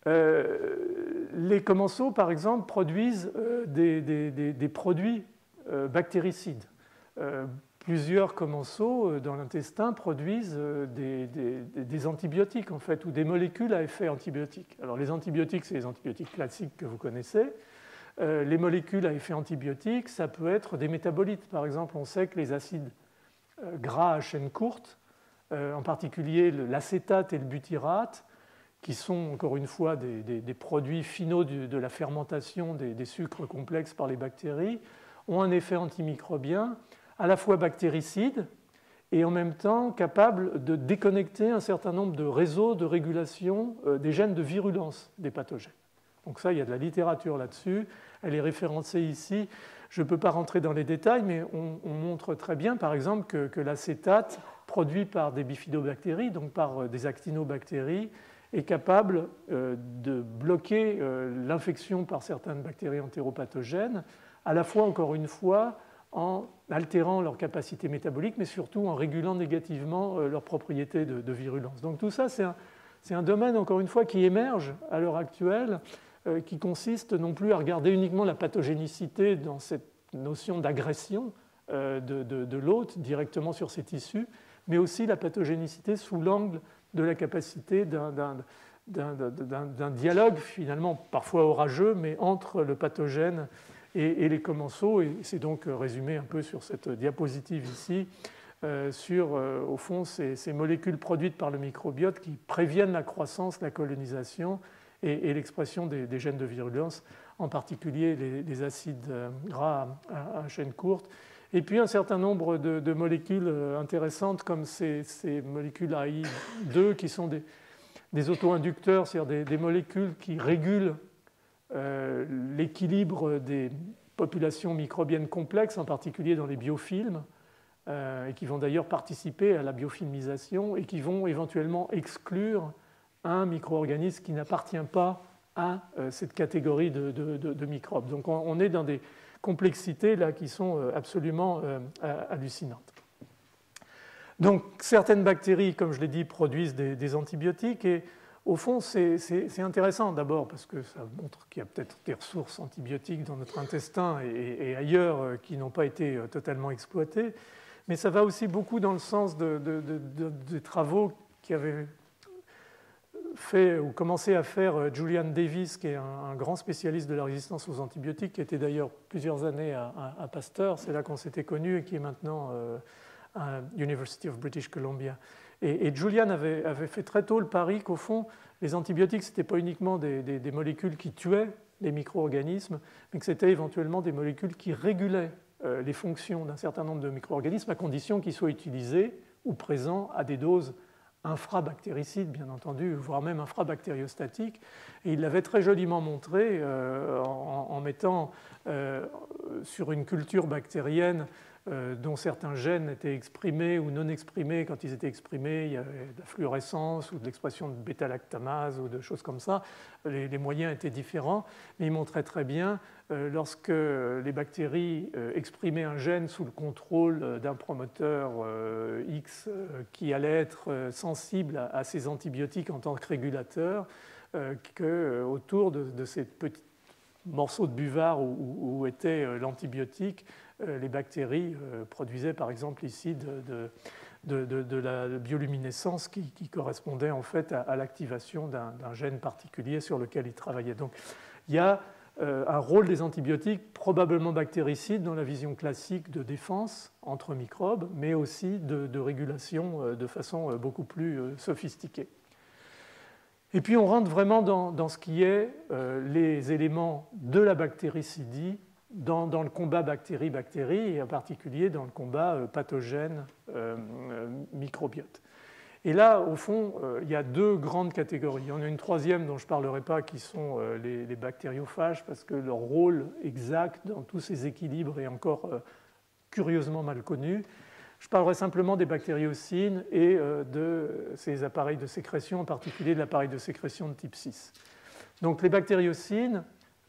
euh, les commensaux, par exemple, produisent euh, des, des, des, des produits euh, bactéricides. Euh, plusieurs commensaux dans l'intestin produisent des, des, des antibiotiques, en fait, ou des molécules à effet antibiotique. Alors, les antibiotiques, c'est les antibiotiques classiques que vous connaissez. Euh, les molécules à effet antibiotique, ça peut être des métabolites. Par exemple, on sait que les acides euh, gras à chaîne courte, euh, en particulier l'acétate et le butyrate, qui sont encore une fois des, des, des produits finaux du, de la fermentation des, des sucres complexes par les bactéries, ont un effet antimicrobien à la fois bactéricide et en même temps capable de déconnecter un certain nombre de réseaux de régulation euh, des gènes de virulence des pathogènes. Donc ça, il y a de la littérature là-dessus, elle est référencée ici. Je ne peux pas rentrer dans les détails, mais on, on montre très bien, par exemple, que, que l'acétate produit par des bifidobactéries, donc par des actinobactéries, est capable euh, de bloquer euh, l'infection par certaines bactéries entéropathogènes, à la fois, encore une fois, en altérant leur capacité métabolique, mais surtout en régulant négativement euh, leurs propriétés de, de virulence. Donc tout ça, c'est un, c'est un domaine, encore une fois, qui émerge à l'heure actuelle, euh, qui consiste non plus à regarder uniquement la pathogénicité dans cette notion d'agression euh, de, de, de l'hôte directement sur ses tissus, mais aussi la pathogénicité sous l'angle de la capacité d'un, d'un, d'un, d'un, d'un dialogue, finalement parfois orageux, mais entre le pathogène et, et les commensaux. Et c'est donc résumé un peu sur cette diapositive ici, euh, sur, euh, au fond, ces, ces molécules produites par le microbiote qui préviennent la croissance, la colonisation et, et l'expression des, des gènes de virulence, en particulier les, les acides gras à, à chaîne courte. Et puis un certain nombre de, de molécules intéressantes comme ces, ces molécules A I deux qui sont des, des auto-inducteurs, c'est-à-dire des, des molécules qui régulent euh, l'équilibre des populations microbiennes complexes, en particulier dans les biofilms, euh, et qui vont d'ailleurs participer à la biofilmisation et qui vont éventuellement exclure un micro-organisme qui n'appartient pas à euh, cette catégorie de, de, de, de microbes. Donc on, on est dans des complexités là, qui sont absolument euh, hallucinantes. Donc certaines bactéries, comme je l'ai dit, produisent des, des antibiotiques et au fond c'est, c'est, c'est intéressant d'abord parce que ça montre qu'il y a peut-être des ressources antibiotiques dans notre intestin et, et ailleurs euh, qui n'ont pas été euh, totalement exploitées, mais ça va aussi beaucoup dans le sens de, de, de, de, des travaux qui avaient fait ou commencé à faire Julian Davis, qui est un, un grand spécialiste de la résistance aux antibiotiques, qui était d'ailleurs plusieurs années à, à, à Pasteur, c'est là qu'on s'était connus, et qui est maintenant euh, à University of British Columbia. Et, et Julian avait, avait fait très tôt le pari qu'au fond, les antibiotiques, ce n'était pas uniquement des, des, des molécules qui tuaient les micro-organismes, mais que c'était éventuellement des molécules qui régulaient euh, les fonctions d'un certain nombre de micro-organismes, à condition qu'ils soient utilisés ou présents à des doses infrabactéricide, bien entendu, voire même infrabactériostatiques. Et il l'avait très joliment montré euh, en, en mettant euh, sur une culture bactérienne euh, dont certains gènes étaient exprimés ou non exprimés. Quand ils étaient exprimés, il y avait de la fluorescence ou de l'expression de bêta-lactamase ou de choses comme ça. Les, les moyens étaient différents, mais il montrait très bien euh, lorsque les bactéries euh, exprimaient un gène sous le contrôle d'un promoteur euh, X euh, qui allait être euh, sensible à, à ces antibiotiques en tant que régulateur, euh, qu'autour de, de ces petits morceaux de buvard où, où, où était euh, l'antibiotique, euh, les bactéries euh, produisaient par exemple ici de, de, de, de, de la bioluminescence qui, qui correspondait en fait à, à l'activation d'un, d'un gène particulier sur lequel ils travaillaient. Donc il y a euh, un rôle des antibiotiques probablement bactéricide dans la vision classique de défense entre microbes, mais aussi de, de régulation euh, de façon euh, beaucoup plus euh, sophistiquée. Et puis on rentre vraiment dans, dans ce qui est euh, les éléments de la bactéricidie dans, dans le combat bactérie-bactérie et en particulier dans le combat euh, pathogène-microbiote. Euh, et là, au fond, euh, il y a deux grandes catégories. Il y en a une troisième dont je ne parlerai pas qui sont euh, les, les bactériophages parce que leur rôle exact dans tous ces équilibres est encore euh, curieusement mal connu. Je parlerai simplement des bactériocines et de ces appareils de sécrétion, en particulier de l'appareil de sécrétion de type six. Donc les bactériocines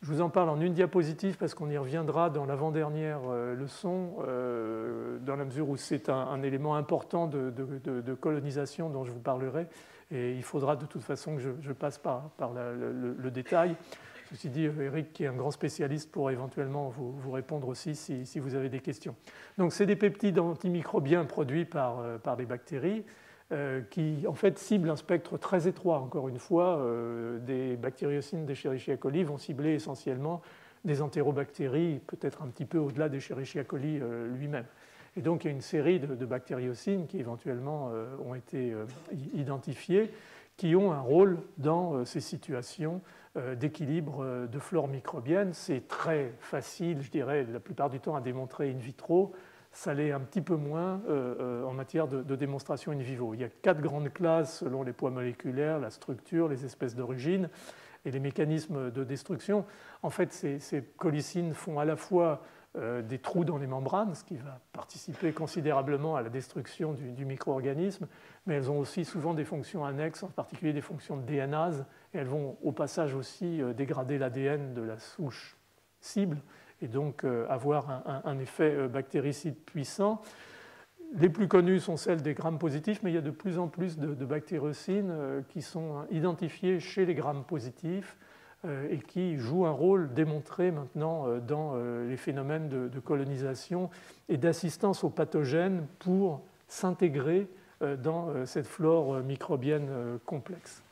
Je vous en parle en une diapositive parce qu'on y reviendra dans l'avant-dernière euh, leçon, euh, dans la mesure où c'est un, un élément important de, de, de, de colonisation dont je vous parlerai. Et il faudra de toute façon que je, je passe par, par la, le, le détail. Ceci dit, Eric, qui est un grand spécialiste, pourra éventuellement vous, vous répondre aussi si, si vous avez des questions. Donc, c'est des peptides antimicrobiens produits par, euh, par les bactéries euh, qui, en fait, ciblent un spectre très étroit. Encore une fois, euh, des bactériocines d'Escherichia coli vont cibler essentiellement des entérobactéries, peut-être un petit peu au-delà d'Escherichia coli euh, lui-même. Et donc, il y a une série de, de bactériocines qui, éventuellement, euh, ont été euh, identifiées, qui ont un rôle dans euh, ces situations d'équilibre de flore microbienne. C'est très facile, je dirais, la plupart du temps à démontrer in vitro. Ça l'est un petit peu moins euh, en matière de, de démonstration in vivo. Il y a quatre grandes classes selon les poids moléculaires, la structure, les espèces d'origine et les mécanismes de destruction. En fait, ces, ces colicines font à la fois euh, des trous dans les membranes, ce qui va participer considérablement à la destruction du, du micro-organisme, mais elles ont aussi souvent des fonctions annexes, en particulier des fonctions de D N A S, et elles vont au passage aussi euh, dégrader l'A D N de la souche cible, et donc euh, avoir un, un, un effet euh, bactéricide puissant. Les plus connues sont celles des grammes positifs, mais il y a de plus en plus de, de bactériocines euh, qui sont identifiées chez les grammes positifs euh, et qui jouent un rôle démontré maintenant euh, dans euh, les phénomènes de, de colonisation et d'assistance aux pathogènes pour s'intégrer euh, dans euh, cette flore microbienne euh, complexe.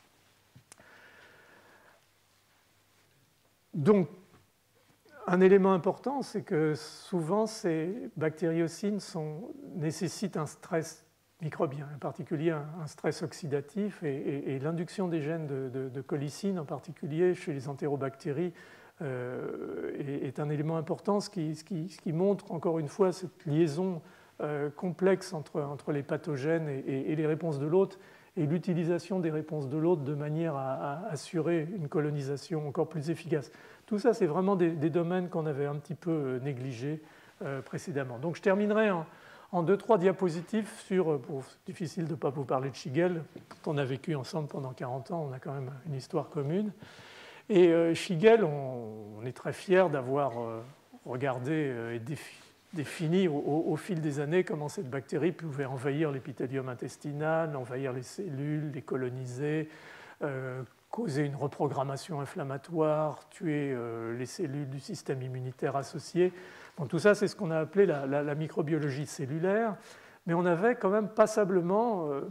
Donc, un élément important, c'est que souvent ces bactériocines sont, nécessitent un stress microbien, en particulier un, un stress oxydatif, et, et, et l'induction des gènes de, de, de colicine, en particulier chez les entérobactéries, euh, est, est un élément important, ce qui, ce, qui, ce qui montre encore une fois cette liaison euh, complexe entre, entre les pathogènes et, et, et les réponses de l'hôte, et l'utilisation des réponses de l'hôte de manière à, à assurer une colonisation encore plus efficace. Tout ça, c'est vraiment des, des domaines qu'on avait un petit peu négligés euh, précédemment. Donc, je terminerai en, en deux, trois diapositives sur, pour, c'est difficile de ne pas vous parler de Shigel, on a vécu ensemble pendant quarante ans, on a quand même une histoire commune. Et euh, Shigel, on, on est très fiers d'avoir euh, regardé euh, et défi, défini au, au, au fil des années comment cette bactérie pouvait envahir l'épithélium intestinal, envahir les cellules, les coloniser, euh, causer une reprogrammation inflammatoire, tuer euh, les cellules du système immunitaire associé. Bon, tout ça, c'est ce qu'on a appelé la, la, la microbiologie cellulaire, mais on avait quand même passablement euh,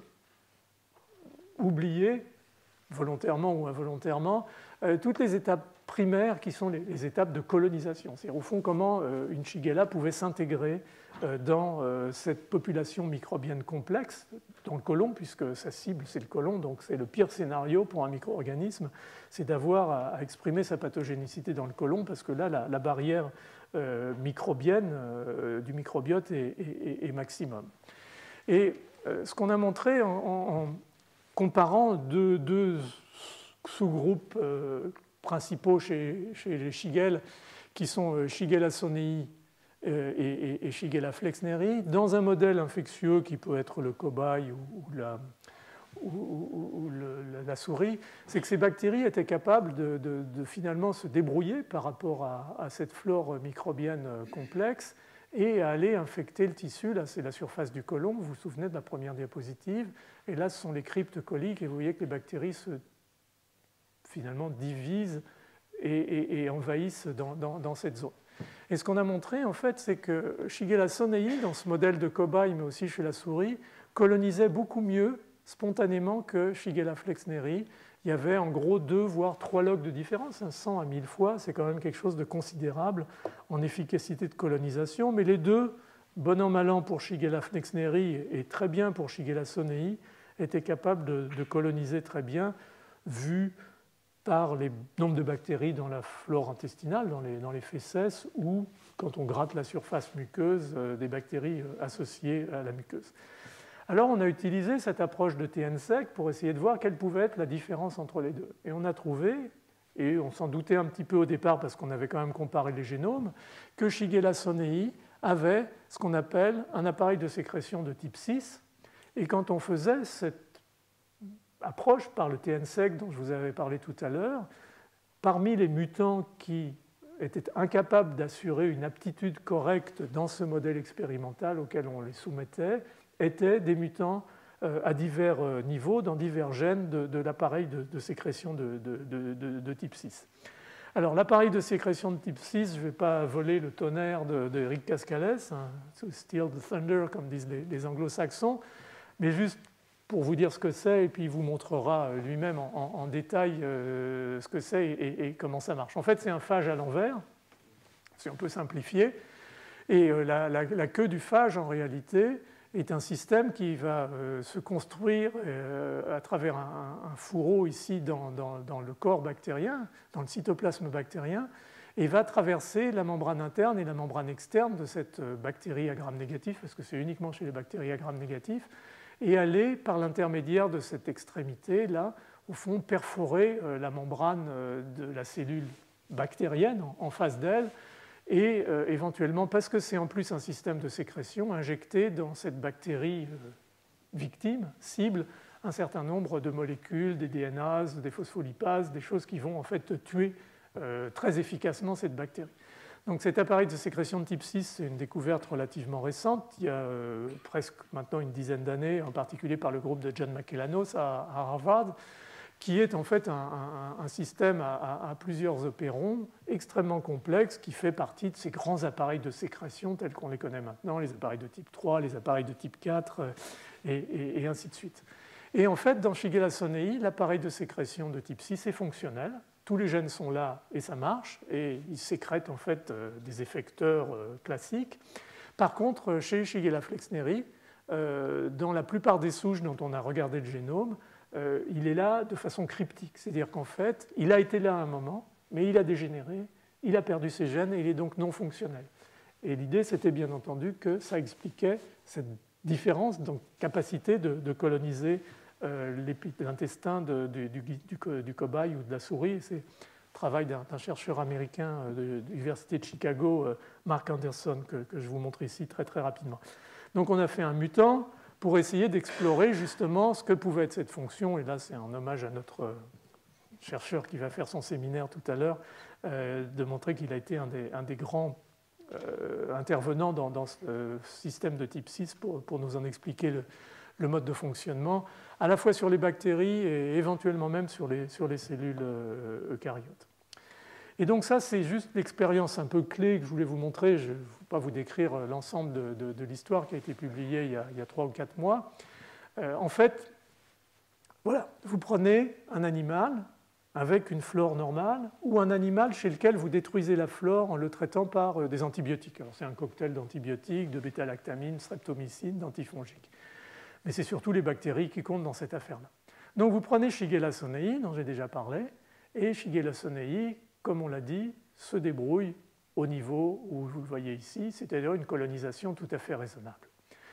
oublié, volontairement ou involontairement, euh, toutes les étapes primaires qui sont les, les étapes de colonisation. C'est au fond comment euh, une Shigella pouvait s'intégrer euh, dans euh, cette population microbienne complexe, dans le côlon, puisque sa cible c'est le côlon, donc c'est le pire scénario pour un micro-organisme, c'est d'avoir à, à exprimer sa pathogénicité dans le côlon, parce que là, la, la barrière euh, microbienne euh, du microbiote est, est, est maximum. Et euh, ce qu'on a montré en, en, en comparant deux, deux sous-groupes euh, principaux chez, chez les Shigella, qui sont Shigella sonei euh, et, et, et Shigella flexneri, dans un modèle infectieux qui peut être le cobaye ou, ou, la, ou, ou, ou le, la, la souris, c'est que ces bactéries étaient capables de, de, de finalement se débrouiller par rapport à, à cette flore microbienne complexe et à aller infecter le tissu. Là, c'est la surface du côlon, vous vous souvenez de la première diapositive, et là, ce sont les cryptes coliques, et vous voyez que les bactéries se finalement divisent et, et, et envahissent dans, dans, dans cette zone. Et ce qu'on a montré, en fait, c'est que Shigella sonei, dans ce modèle de cobaye, mais aussi chez la souris, colonisait beaucoup mieux spontanément que Shigella flexneri. Il y avait en gros deux, voire trois logs de différence, cent à mille fois, c'est quand même quelque chose de considérable en efficacité de colonisation, mais les deux, bon an, mal an pour Shigella flexneri et très bien pour Shigella sonei, étaient capables de, de coloniser très bien, vu par les nombres de bactéries dans la flore intestinale, dans les, dans les fécès, ou quand on gratte la surface muqueuse, euh, des bactéries euh, associées à la muqueuse. Alors on a utilisé cette approche de T N sec pour essayer de voir quelle pouvait être la différence entre les deux. Et on a trouvé, et on s'en doutait un petit peu au départ parce qu'on avait quand même comparé les génomes, que Shigella sonei avait ce qu'on appelle un appareil de sécrétion de type six, et quand on faisait cette approche par le T N sec dont je vous avais parlé tout à l'heure, parmi les mutants qui étaient incapables d'assurer une aptitude correcte dans ce modèle expérimental auquel on les soumettait, étaient des mutants à divers niveaux, dans divers gènes de, de l'appareil de, de sécrétion de, de, de, de, de type six. Alors, l'appareil de sécrétion de type six, je ne vais pas voler le tonnerre d'Eric Cascales, hein, steal the thunder, comme disent les, les anglo-saxons, mais juste pour vous dire ce que c'est, et puis il vous montrera lui-même en, en, en détail euh, ce que c'est et, et, et comment ça marche. En fait, c'est un phage à l'envers, si on peut simplifier, et euh, la, la, la queue du phage, en réalité, est un système qui va euh, se construire euh, à travers un, un fourreau ici dans, dans, dans le corps bactérien, dans le cytoplasme bactérien, et va traverser la membrane interne et la membrane externe de cette bactérie à gram négatif, parce que c'est uniquement chez les bactéries à gram négatif, et aller par l'intermédiaire de cette extrémité-là, au fond, perforer euh, la membrane euh, de la cellule bactérienne en, en face d'elle, et euh, éventuellement, parce que c'est en plus un système de sécrétion, injecter dans cette bactérie euh, victime, cible, un certain nombre de molécules, des D N As, des phospholipases, des choses qui vont en fait tuer euh, très efficacement cette bactérie. Donc cet appareil de sécrétion de type six, c'est une découverte relativement récente, il y a euh, presque maintenant une dizaine d'années, en particulier par le groupe de John Makellanos à, à Harvard, qui est en fait un, un, un système à, à, à plusieurs opérons extrêmement complexe qui fait partie de ces grands appareils de sécrétion tels qu'on les connaît maintenant, les appareils de type trois, les appareils de type quatre, et, et, et ainsi de suite. Et en fait, dans Shigella sonei, l'appareil de sécrétion de type six est fonctionnel. Tous les gènes sont là et ça marche, et ils sécrètent en fait des effecteurs classiques. Par contre, chez Shigella flexneri, dans la plupart des souches dont on a regardé le génome, Euh, il est là de façon cryptique, c'est-à-dire qu'en fait, il a été là à un moment, mais il a dégénéré, il a perdu ses gènes et il est donc non fonctionnel. Et l'idée, c'était bien entendu que ça expliquait cette différence, donc capacité de, de coloniser euh, l'intestin du, du, du, du cobaye ou de la souris. C'est le travail d'un chercheur américain de, de l'Université de Chicago, euh, Mark Anderson, que, que je vous montre ici très très rapidement. Donc on a fait un mutant pour essayer d'explorer justement ce que pouvait être cette fonction. Et là, c'est un hommage à notre chercheur qui va faire son séminaire tout à l'heure, euh, de montrer qu'il a été un des, un des grands euh, intervenants dans, dans ce système de type six pour, pour nous en expliquer le, le mode de fonctionnement, à la fois sur les bactéries et éventuellement même sur les, sur les cellules euh, eucaryotes. Et donc ça, c'est juste l'expérience un peu clé que je voulais vous montrer. Je ne vais pas vous décrire l'ensemble de, de, de l'histoire qui a été publiée il y a, il y a trois ou quatre mois. Euh, en fait, voilà, vous prenez un animal avec une flore normale ou un animal chez lequel vous détruisez la flore en le traitant par des antibiotiques. Alors c'est un cocktail d'antibiotiques, de bêta-lactamine, streptomycine, d'antifongiques. Mais c'est surtout les bactéries qui comptent dans cette affaire-là. Donc vous prenez Shigella sonei, dont j'ai déjà parlé, et Shigella sonei, comme on l'a dit, se débrouille au niveau où vous le voyez ici, c'est-à-dire une colonisation tout à fait raisonnable.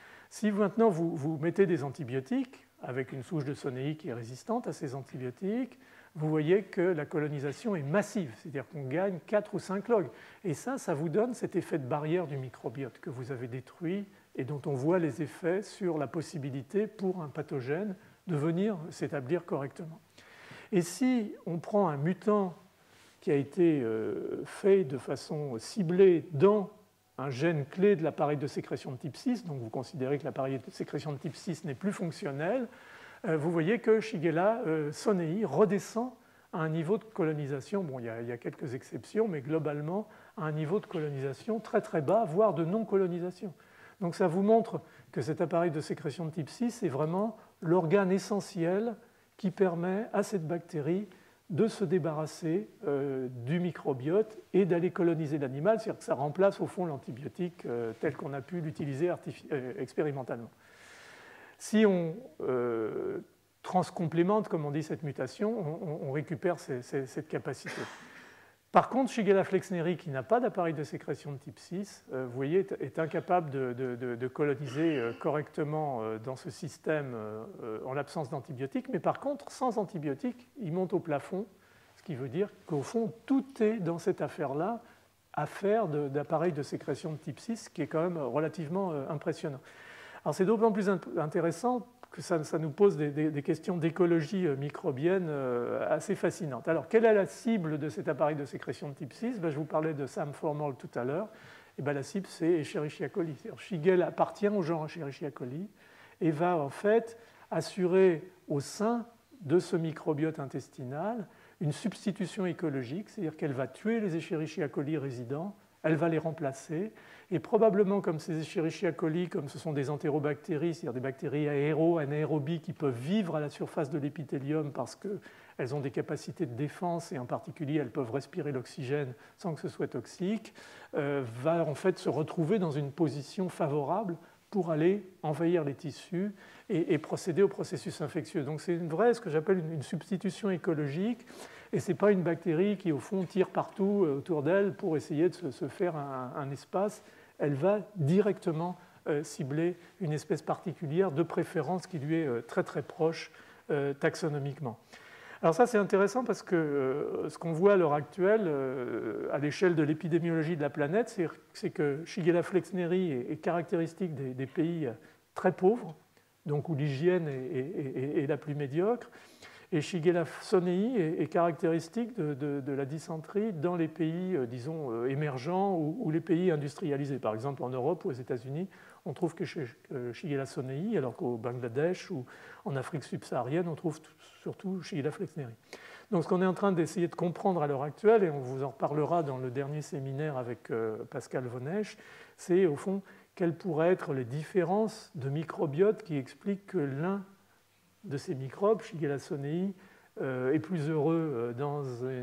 Si maintenant vous, vous mettez des antibiotiques, avec une souche de sonei qui est résistante à ces antibiotiques, vous voyez que la colonisation est massive, c'est-à-dire qu'on gagne quatre ou cinq logs. Et ça, ça vous donne cet effet de barrière du microbiote que vous avez détruit et dont on voit les effets sur la possibilité pour un pathogène de venir s'établir correctement. Et si on prend un mutant qui a été fait de façon ciblée dans un gène clé de l'appareil de sécrétion de type six, donc vous considérez que l'appareil de sécrétion de type six n'est plus fonctionnel, vous voyez que Shigella sonei redescend à un niveau de colonisation, bon, il y a, il y a quelques exceptions, mais globalement à un niveau de colonisation très très bas, voire de non-colonisation. Donc ça vous montre que cet appareil de sécrétion de type six est vraiment l'organe essentiel qui permet à cette bactérie de se débarrasser euh, du microbiote et d'aller coloniser l'animal, c'est-à-dire que ça remplace au fond l'antibiotique euh, tel qu'on a pu l'utiliser euh, expérimentalement. Si on euh, transcomplémente, comme on dit, cette mutation, on, on récupère ces, ces, cette capacité. Par contre, Shigella flexneri, qui n'a pas d'appareil de sécrétion de type six, euh, vous voyez, est, est incapable de, de, de, de coloniser euh, correctement euh, dans ce système euh, en l'absence d'antibiotiques, mais par contre, sans antibiotiques, il monte au plafond, ce qui veut dire qu'au fond, tout est dans cette affaire-là, affaire d'appareil de, de sécrétion de type six, qui est quand même relativement euh, impressionnant. Alors c'est d'autant plus intéressant que ça, ça nous pose des, des, des questions d'écologie microbienne assez fascinantes. Alors, quelle est la cible de cet appareil de sécrétion de type six? Ben, je vous parlais de Sam Formol tout à l'heure. Et ben, la cible, c'est Escherichia coli. Shigella appartient au genre Escherichia coli et va en fait assurer au sein de ce microbiote intestinal une substitution écologique, c'est-à-dire qu'elle va tuer les Escherichia coli résidents, elle va les remplacer, et probablement comme ces Escherichia coli, comme ce sont des entérobactéries, c'est-à-dire des bactéries aéro, anaérobies qui peuvent vivre à la surface de l'épithélium parce qu'elles ont des capacités de défense et en particulier elles peuvent respirer l'oxygène sans que ce soit toxique, euh, va en fait se retrouver dans une position favorable pour aller envahir les tissus et, et procéder au processus infectieux. Donc c'est une vraie, ce que j'appelle une, une substitution écologique, et ce n'est pas une bactérie qui au fond tire partout autour d'elle pour essayer de se, se faire un, un espace. Elle va directement euh, cibler une espèce particulière, de préférence qui lui est euh, très très proche euh, taxonomiquement. Alors ça c'est intéressant parce que euh, ce qu'on voit à l'heure actuelle euh, à l'échelle de l'épidémiologie de la planète, c'est, c'est que Shigella flexneri est, est caractéristique des, des pays très pauvres, donc où l'hygiène est, est, est, est la plus médiocre, et Shigella sonei est, est caractéristique de, de, de la dysenterie dans les pays, euh, disons, euh, émergents ou, ou les pays industrialisés. Par exemple, en Europe ou aux États-Unis, on trouve que chez euh, Shigella sonei, alors qu'au Bangladesh ou en Afrique subsaharienne, on trouve tout, surtout Shigella flexneri. Donc, ce qu'on est en train d'essayer de comprendre à l'heure actuelle, et on vous en reparlera dans le dernier séminaire avec euh, Pascal Vonech, c'est au fond quelles pourraient être les différences de microbiote qui expliquent que l'un de ces microbes, Shigella sonei, euh, est plus heureux dans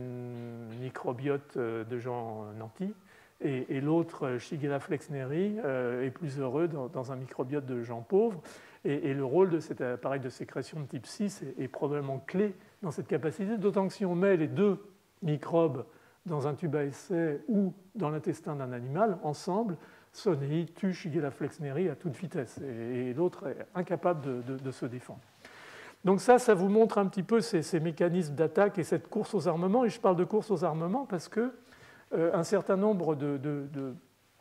un microbiote de gens nantis, et, et l'autre, Shigella flexneri, euh, est plus heureux dans, dans un microbiote de gens pauvres. Et, et le rôle de cet appareil de sécrétion de type six est, est probablement clé dans cette capacité, d'autant que si on met les deux microbes dans un tube à essai ou dans l'intestin d'un animal, ensemble, sonei tue Shigella flexneri à toute vitesse, et, et l'autre est incapable de, de, de se défendre. Donc ça, ça vous montre un petit peu ces, ces mécanismes d'attaque et cette course aux armements. Et je parle de course aux armements parce que euh, un certain nombre de, de, de,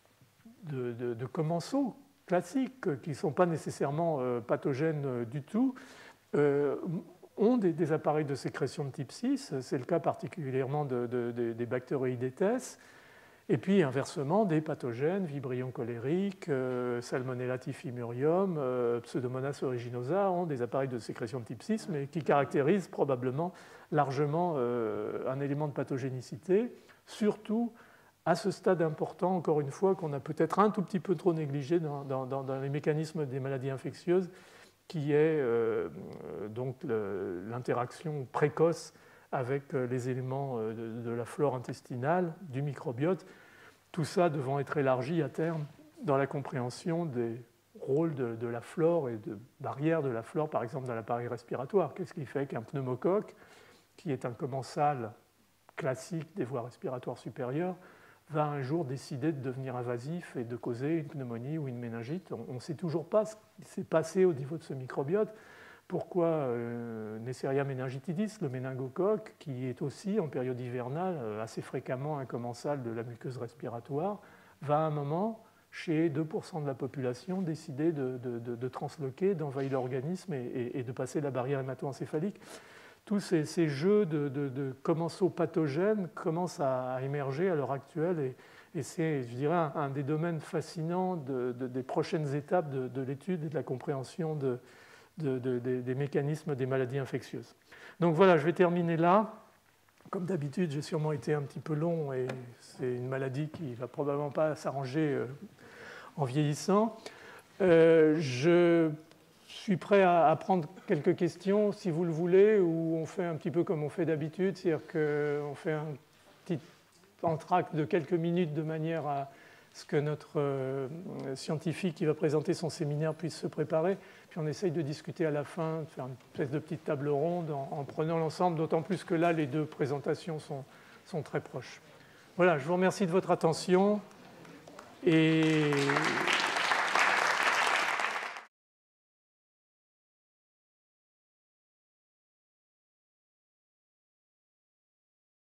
de, de, de commensaux classiques, qui ne sont pas nécessairement euh, pathogènes euh, du tout, euh, ont des, des appareils de sécrétion de type six. C'est le cas particulièrement de, de, de, des Bacteroidetes. Et puis, inversement, des pathogènes, Vibrio cholérique, euh, Salmonella typhimurium, euh, Pseudomonas aeruginosa, ont des appareils de sécrétion de type six, mais qui caractérisent probablement largement euh, un élément de pathogénicité, surtout à ce stade important, encore une fois, qu'on a peut-être un tout petit peu trop négligé dans, dans, dans les mécanismes des maladies infectieuses, qui est euh, donc le, l'interaction précoce avec les éléments de, de la flore intestinale, du microbiote, tout ça devant être élargi à terme dans la compréhension des rôles de, de la flore et de barrières de la flore, par exemple dans l'appareil respiratoire. Qu'est-ce qui fait qu'un pneumocoque, qui est un commensal classique des voies respiratoires supérieures, va un jour décider de devenir invasif et de causer une pneumonie ou une méningite? On ne sait toujours pas ce qui s'est passé au niveau de ce microbiote. Pourquoi euh, Neisseria meningitidis, le méningocoque, qui est aussi en période hivernale assez fréquemment un commensal de la muqueuse respiratoire, va à un moment, chez deux pour cent de la population, décider de, de, de, de transloquer, d'envahir l'organisme et, et, et de passer la barrière hémato-encéphalique. Tous ces, ces jeux de, de, de commensaux pathogènes commencent à, à émerger à l'heure actuelle et, et c'est, je dirais, un, un des domaines fascinants de, de, des prochaines étapes de, de l'étude et de la compréhension de De, de, de, des mécanismes des maladies infectieuses. Donc voilà, je vais terminer là. Comme d'habitude, j'ai sûrement été un petit peu long et c'est une maladie qui ne va probablement pas s'arranger euh, en vieillissant. Euh, je suis prêt à, à prendre quelques questions, si vous le voulez, ou on fait un petit peu comme on fait d'habitude, c'est-à-dire qu'on fait un petit entracte de quelques minutes de manière à ce que notre euh, scientifique qui va présenter son séminaire puisse se préparer. Puis on essaye de discuter à la fin, de faire une espèce de petite table ronde en, en prenant l'ensemble, d'autant plus que là, les deux présentations sont, sont très proches. Voilà, je vous remercie de votre attention et